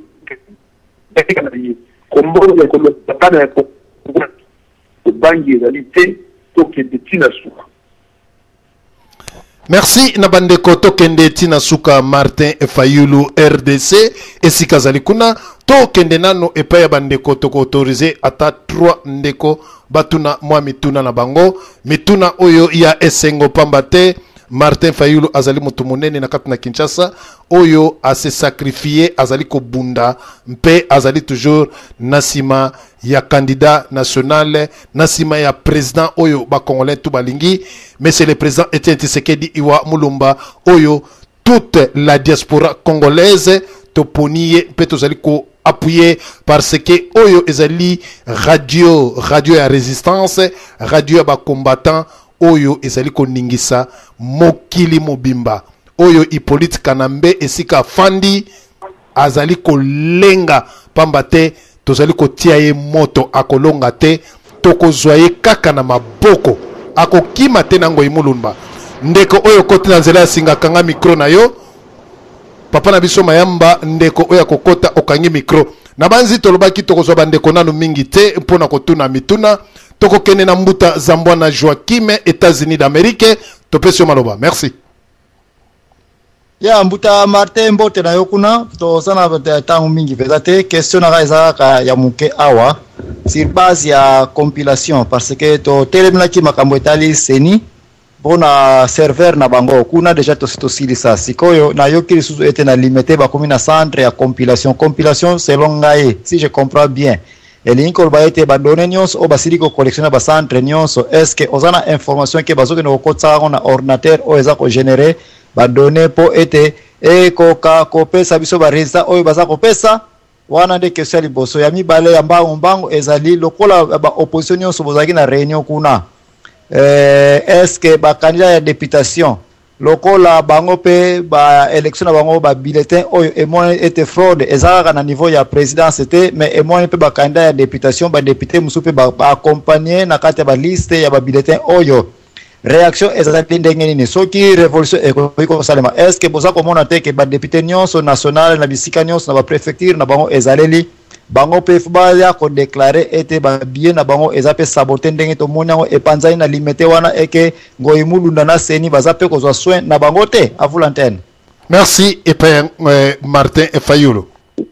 comme bon, il y a comme le papa na Congo, Bopangi, il y a l'été, donc il y a des tinasouka. Merci Nabandeko Tokende Tinasuka Martin Fayulu R D C et Sikazalikuna Tokende Nano et Paya Bandeko Toko autorisé ata trois ndeko batuna mwa mituna na bango mituna oyo ya esengo pambate Martin Fayulu azali mutu munene na kati na Kinshasa oyo ase sacrifié azali ko bunda mpe azali toujours nasima ya candidat national nasima ya président oyo ba congolais tout balingi mais c'est le président Etienne Tshisekedi Iwa Mulumba oyo toute la diaspora congolaise toponiye mpe tozali ko appuyé parce que oyo ezali radio radio ya résistance radio ya ba combattant oyo ezali ko ningisa mokili mobimba oyo Hippolyte Kanambe esika fandi azali ko lenga pambate tozali ko tiaye moto akolonga te tokozwaye kaka na maboko akokima te nango imulumba ndeko oyo kote na nzela singa kanga micro na yo papa na biso mayamba ndeko oya kokota okangi micro na banzi tolobaki tokozwa bandeko nanu mingi te mpona kotuna mituna toko kene na mbuta zambwana Joachim États-Unis d'Amérique topesio maloba merci ya mbuta Martin mbote na yokuna to sana tangu mingi pedate question na kaisa ka ya muke awa sur base ya compilation parce que to telemna ki makambo etali seni bona serveur na bango kuna deja to sitosili sa sikoyo na yoki susu ete na limité ba komina centre ya compilation compilation selon ngai si je comprends bien elinko ba ete ba donner nyonso o basili ko collectionner ba centre nyonso est-ce que ozana information ke bazoke no kotsa na ordinateur o eza ko générer ba donner po ete e ko ka ko pesa biso ba résultat o baza ko pesa wana de question liboso ya mibale ya mbango mbango ezali lokola ba opposition nyonso bozaki na réunion kuna Euh, est-ce que ba candidat ya députation lokola bango pe ba élection na bango ba bulletin oyo e mo était fraude ezaka na niveau ya présidence c'était mais e mo pe ba candidat ya députation ba député musu pe ba, ba accompagner na kati ba liste ya ba bulletin oyo réaction ezali ndenge nini soki révolution économique salema est-ce que boza komona te ke ba député nyonso national na bisika nyonso na ba préfecture na bango ezaleli bango pe fuba ya ko déclarer ete ba bien na bango ezape saboter ndenge to monyango e panzai na limité wana eke ngoimulunda na seni bazape ko zwa soin na bango te à vous l'antenne. Merci et père euh, Martin Fayulu.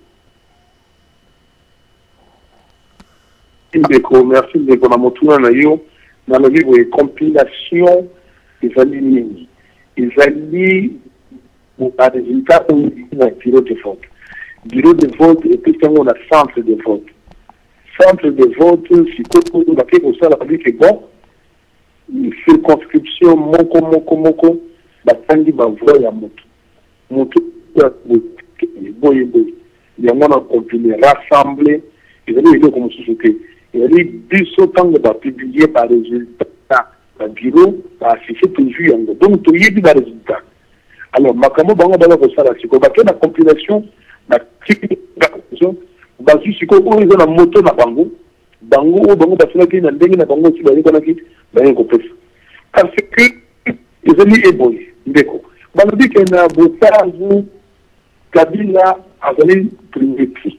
Ndeko, merci ndeko na motuna na yo na le livre de compilation des amis ils allaient au résultat au bureau de vote. Bureau de vote et puis on a centre de vote. Centre de vote, si tout le monde pour ça la public est bon. Circonscription moko moko moko batangi ba voix ya moto. Moto boye boye. Il y a on compilé rassembler ils allaient comme société. Il y a des biso tant de publier par résultat le bureau a affiché toujours yango. Donc tu y a des résultats. Alors makambo bango bala ko sala siko ba ke na compilation na compilation ba ju siko o izo na moto na bango bango o bango ba sala ki na ndenge na bango si ba ko na ki ba ko pesa parce que ils ont mis boy ndeko ba dit que na Bukavu Kabila azali premier prix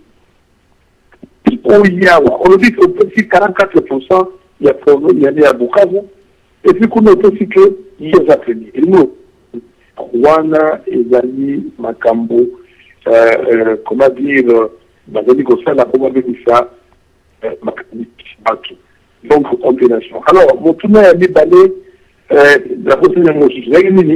o yawa on dit que aussi quarante-quatre pour cent il y a problème il y a à Bukavu et puis qu'on note aussi que il y a premier et nous wana ezali makambo euh, euh, comment dire bazali kosala po babebisa makambo donc compilation alors motuna ya mibale la prochaine mosusu ezalaki nini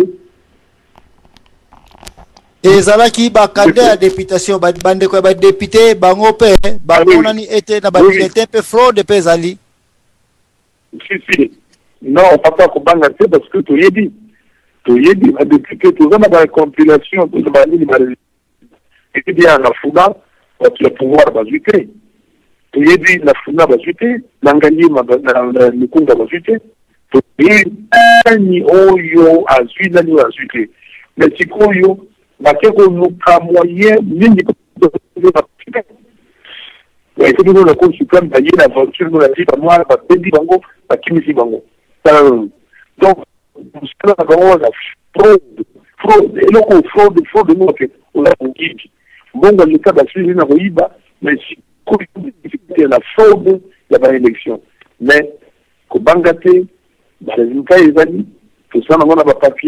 ezalaki bakande ya députation bandeko ya badepute bango mpe bamonani ete na babulletin mpe fraude mpe ezali si si non papa kobanga te parce que toyebi toyebi depuis que tu as la compilation de la ligne et bien la funa tu vas pouvoir bazuter toyebi la funa bazuter l'angani na mikunda bazuter toyebi oyo azui na ni bazuter mais sikoyo bakeko nuka moyen mingi de bazuter ouais c'est nous la cour suprême d'ailleurs la voiture nous la dit pas moi pas bendi bango pas kimisi bango donc la fraude, fraude, et donc fraude, fraude, nous, on a dit, bon, dans le cas de la Suisse, mais si la fraude, il y a pas d'élection. Mais, qu'au Bangate, dans les résultats, ils ont dit, tout ça, on a pas papier.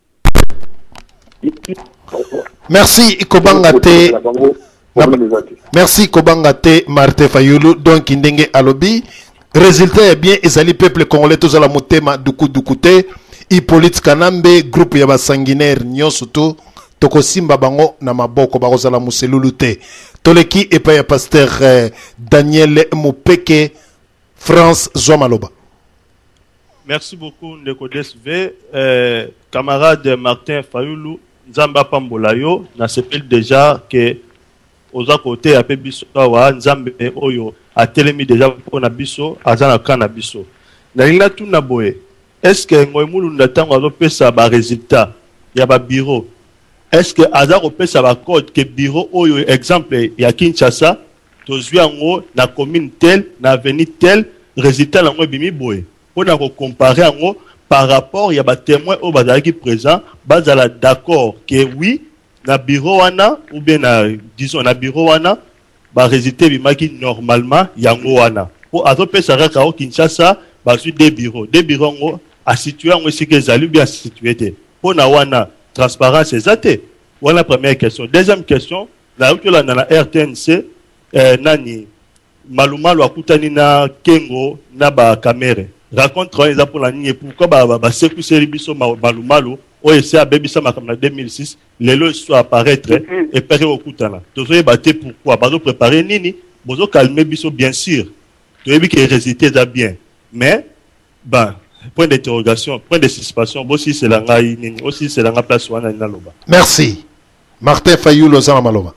Merci, Kobangate. Merci, Kobangate, Martin Fayulu, donc, Indenge Alobi. Résultat est bien, ils allaient peuple congolais, tous à la motema, duku dukute. Hippolyte Kanambe groupe ya basanguinaire nyonso to tokosimba bango na maboko bakozala muselulu te toleki epa ya pasteur eh, Daniel Mopeke France Zomaloba. Merci beaucoup Ndeko D S V euh, camarade Martin Fayulu Nzamba Pambola yo na sepel déjà que oza côté ape biso wa Nzambe oyo a telemi déjà pour na biso azana kana biso na linga tuna boye. Est-ce que Ngoimulu Ndatango a pesa ba résultat ya ba bureau? Est-ce que Azar pesa ba code que bureau oyo exemple ya Kinshasa tozwi yango na commune tel na avenue tel résultat lango bimi boye pour na comparer yango par rapport ya ba témoin au bazalaki présent bazala d'accord que oui na bureau wana ou bien na disons na bureau wana ba résultat bimaki normalement yango wana pour Azar pesa ka Kinshasa ba su des bureaux des bureaux à situer en aussi que les bien situé. Pour na wana transparence exacte. Voilà la première question. Deuxième question, la route là dans la R T N C euh, nani maluma lo akutani na Kengo na ba caméra. Raconte trois pour la ligne pourquoi ba ba, ba seku seribiso maluma lo o essaie à bebisa makamna deux mille six les lois soit apparaître et péré okutana. Tozo yebate pourquoi bazo préparer nini bozo calmer biso bien sûr. Toyebi que résultat est bien. Mais ben point d'interrogation, point de suspicion, aussi c'est la aussi c'est la place où on a une loba. Merci. Martin Fayulu Zama Maloba.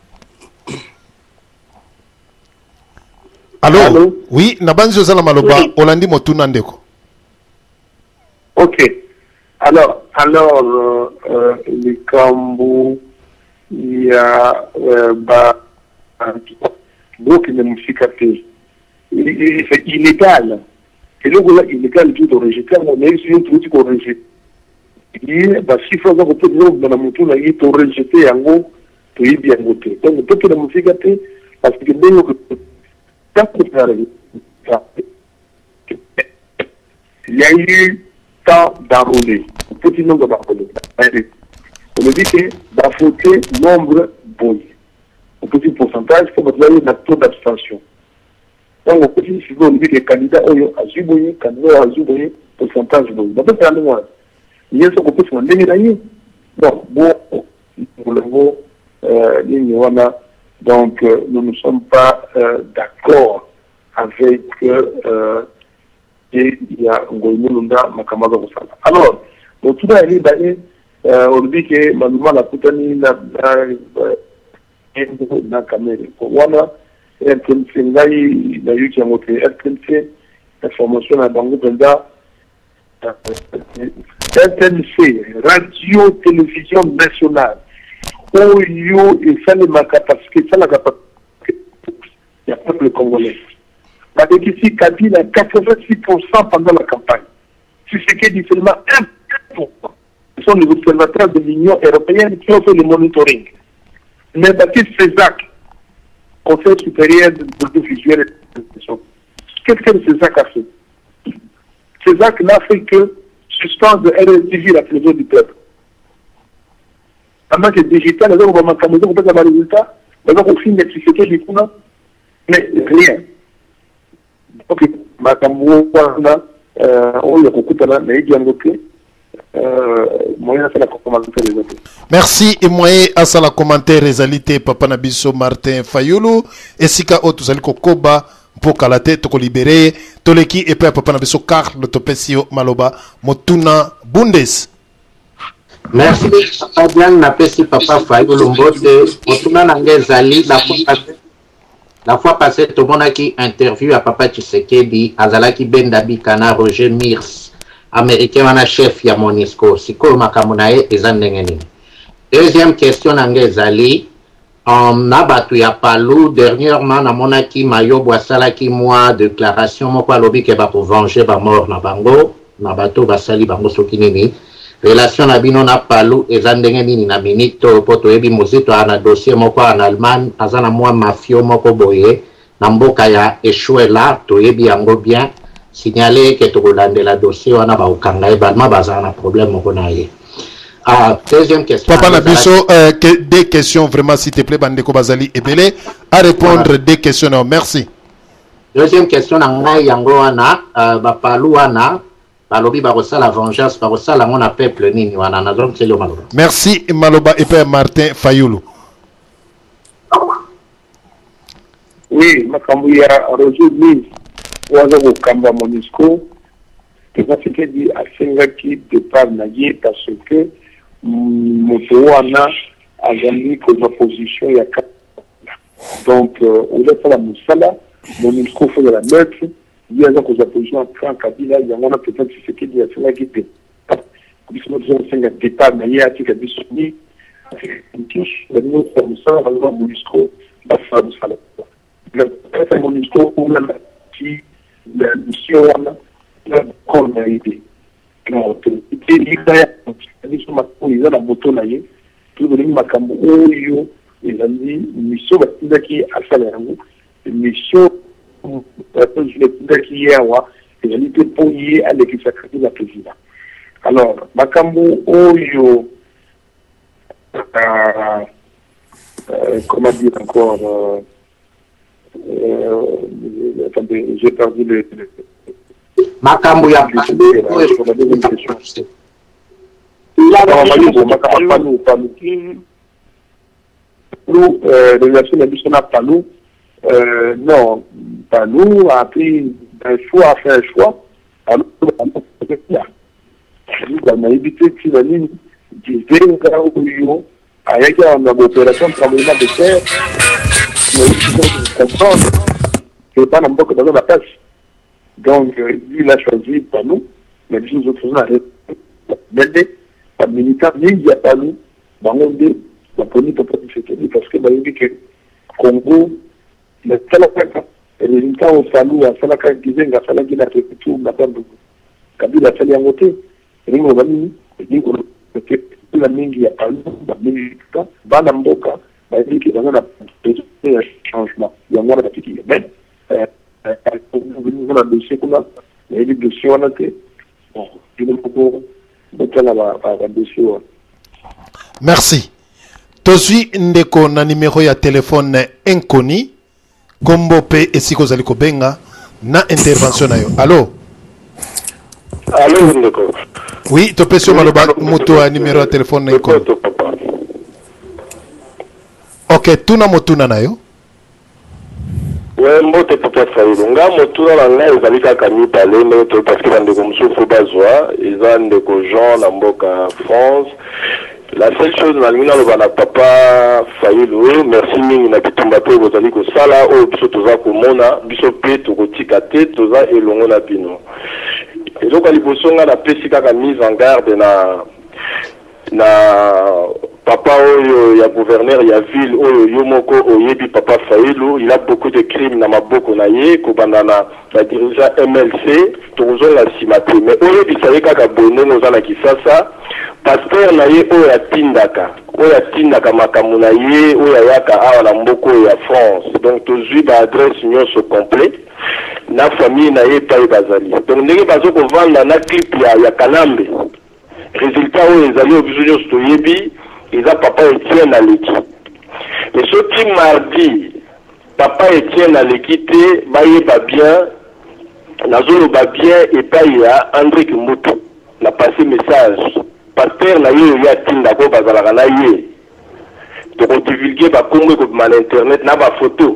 Allô? Allô? Oui, Nabanzo Zama Maloba, oui. Olandi Motuna Ndeko. Ok. Alors, alors, euh, euh, les Cambou, il y a, euh, bah, beaucoup de musique c'est illégal. Et là, il est illégal tout de rejeter, on est sur tout qu'on rejette. Il bah, si faut que peut-être dans la moto, là, il est rejeté en haut, puis bien voté. Donc, peut-être la musique, parce que ndenge il y a eu tant d'enrôlés, petit nombre d'enrôlés. On me dit que d'affoter nombre bon, un petit pourcentage, il faut mettre un taux d'abstention. Donc, au petit niveau, on dit que les candidats ont azuboyé, candidats ont azuboyé, pourcentage bon. Donc, c'est un moment. Il y a ce qu'on peut se demander. Donc, bon, pour le mot, donc, euh, nous ne sommes pas euh, d'accord avec euh, et il y a Ngoïmoulunda Makamada Rosala. Alors, donc tout à l'heure, on dit que Manouma la Poutani n'a pas caméra. Wana, R T M C, n'a eu qui a monté R T M C, information à Bango Benda, R T M C, Radio Télévision Nationale. Oh, yo, et ça n'est pas parce que ça n'a pas il y a peuple congolais. Parce qu'ici, Kabila a quatre-vingt-six pour cent pendant la campagne. Si c'est qu'il dit seulement un pour cent. Ce sont les observateurs de l'Union européenne qui ont fait le monitoring. Mais Baptiste Césac, Conseil supérieur de l'audiovisuel et de l'administration, qu'est-ce que Césac a fait? Césac n'a fait que suspendre R S T V, la télévision du peuple. Pendant que digital, les gens vont manquer de résultats, les gens vont finir de ce du coup, mais rien. Ok, Makambo, on y a beaucoup de temps, mais il y a un autre. Merci et moyen à ça la commentaire réalité Papa Nabiso Martin Fayoulou et Sika Otuzali Kokoba pour Kalate Toko libéré Toleki et Papa Nabiso Carl Topesio Maloba Motuna Bundes. Merci Papa Diane Napesi Papa Fayoulou Mbote Motuna Nangezali la fois passée la fois passée tout le monde a qui interview à Papa Tshisekedi Azalaki Bendabi Kana Roger Mirs américain wana chef ya Monisco siko makambo na ye eza ndenge nini. Deuxième question nange ezali um, na bato ya Palu dernièrement namonaki Mayobo asalaki mwa déclaration moko alobi ke bakovenger bamort na bango na bato basali bango soki nini relation na bino na Palu eza ndenge nini na minute po toyebi mozito ana dossier moko en Allemagne aza na mwa mafio moko boye na mboka ya Eshuela toyebi yango bien signaler que tout le monde la dossier on a pas au Canada balma bazar un problème au Canada. Ah, deuxième question. Papa Nabiso, euh, que, des questions vraiment s'il te plaît Bandeko Bazali et Belé à répondre voilà. Des questions. Merci. Deuxième question nanga yango wana ba palu wana balobi ba la vengeance ba la mon peuple nini wana na donc c'est le Maloba. Merci Maloba et Père Martin Fayoulou. Oui, makambu ya Roger Waza Kamba Monisco, que ça fait dit à Sengaki de par Naye parce que Motowana a gagné que l'opposition il y a quatre. Donc, on a fait la Moussala, Monisco fait de la neutre, il y a donc aux oppositions en Franck Kabila, il y a un peut-être ce qui dit à Sengaki de comme si nous avons fait un départ Naye à Tika Bissoni, une touche, la neutre Moussala, par exemple, Monisco, la femme Moussala. Le Monisco, on a qui la mission la communauté donc il y a des choses qui sont la moto na ye tout le monde makambo oyo ezali mission batindaki asala yango mission batindaki yawa ezali pe po ye alekisa kati la président alors makambo oyo euh, euh, comment dire encore euh, Euh, attendez, j'ai perdu le. Makambo ya Palou, Palou. Relation de la Palou. Non, Palou a pris un choix, a fait un choix. Alors, on a évité que la ligne du Véga ou avec une opération de tremblement de terre. Mais il faut comprendre que pas n'importe dans la place. Donc, lui, il a choisi pas nous, mais les autres ont arrêté. Mais les militaires, il n'y a pas nous, dans le monde, la police peut pas se parce que il dit que Congo, le Salaka, les militaires ont fallu à Salaka Gizenga, à Salaka qui a fait tout, n'a pas beaucoup. Kabila a fallu en voter. Et nous, on va dire, que la mingi, il n'y a pas nous, la militaire, Banamboka, il dit que dans la changement. yango wana batiki mais na dossier kuna nayebi dossier wana te bon bino moko botala ba dossier wana. Merci. Tozwi ndeko na numéro ya téléphone inconnu kombo pe esiko zali kobenga na intervention na yo. Allô? Allô ndeko. Oui, to pesio maloba moto ya numéro ya téléphone inconnu. OK, tuna motuna na yo. Ouais, mbote papa Fayulu. Nga motuna na ngai ezali kaka mibale mais to parce que bandeko mosusu bazwa eza ndeko Jean na mboka France. La seule chose nalingi naloba na papa Fayulu, merci mingi na bitumba pe bozali kosala oyo biso toza komona biso pe tokotika te toza elongo na bino. Eloko ya liboso nga napesi kaka mise en garde na na papa oyo ya gouverneur ya ville oyo yo moko oyebi papa Fayulu, il a beaucoup de crimes na maboko na ye kobanda na na dirigeant M L C tozonga nsima te mais oyebisa ye kaka bonongo oza na Kisasa pasteur na ye oyo atindaka oyo atindaka makambo na ye oyo ayaka awa na mboko oyo ya France donc tozwi baadresse nyonso complet na famille na ye epai bazali donc ndenge bazokovanda na clip ya, ya Kanambe résultat oyo ezali oyo biso nyonso toyebi eza papa Etienne aleki mais soki mardi papa Etienne aleki te bayeba bien nazoloba bien epai ya André Kimbutu na passé message pasteur na ye oyo atindaka oyo bazalaka na ye tokodivulge bakombo ekobima na internet na bafoto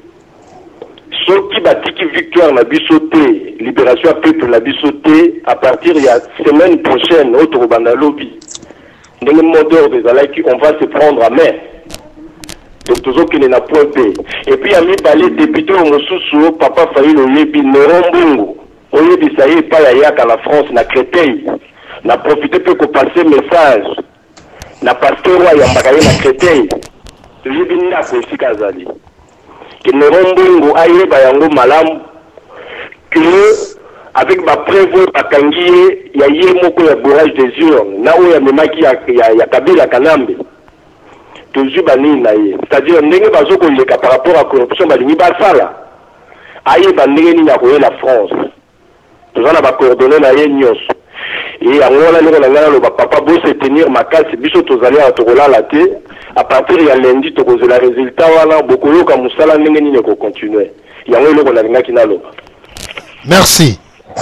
soki batiki victoire na biso te libération ya peuple na biso te à partir ya semaine prochaine oyo tokobanda lobi ndenge mot d'ordre ezalaki on va se prendre à main donc tozokende na point P et puis ya mibale député oyo mosusu papa Fayulu oyebi Néron Mbungu oyebisa ye epai ayaka na France na Créteil na profite mpe kopase message na pasteur oyo ayambaka ye na Créteil toyebi ndako esika azali ke Néron Mbungu ayeba yango malamu que avec ma preuve bakangi ye ya ye moko ya bourrage des urnes na oyo amemaki ya, ya, ya Kabila Kanambe tozwi banini na ye c'est-à-dire ndenge bazokoleka par rapport à corruption balingi basala ayeba ndenge nini akoyela France toza na bacoordonné na ye nyonso e yango wana ndenge na ngai naloba papa bo se tenir makasi biso tozali awa tokolala te à partir ya lundi tokozela résultat wana bokoyoka mosala ndenge nini ekocontinue yango eloko nalingaki naloba. Merci.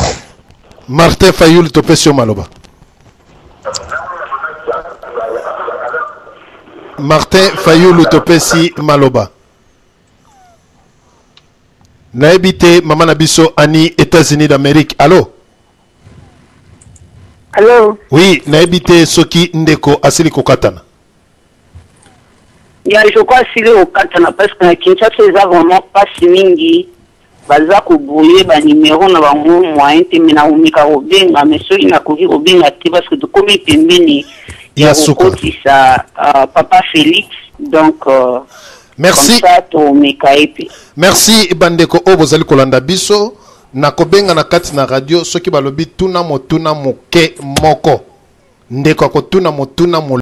Martin Fayulu topesio maloba. Martin Fayulu topesi maloba. Naebite mama na biso ani États-Unis d'Amérique. Allô? Allô? Oui, naebite soki ndeko asili kokatana. Ya, je crois asili kokatana parce que na Kinshasa eza vraiment pas mingi. Baza kobouiller ba numéro na bango moyen te mena umika obenga mais soki na koki obenga te parce que de komi pembeni ya kokotisa uh, papa Félix donc uh, merci comme ça to umika epe merci bandeko o bozali kolanda biso na kobenga na kati na radio soki balobi tuna motuna moke moko ndeko akotuna motuna mo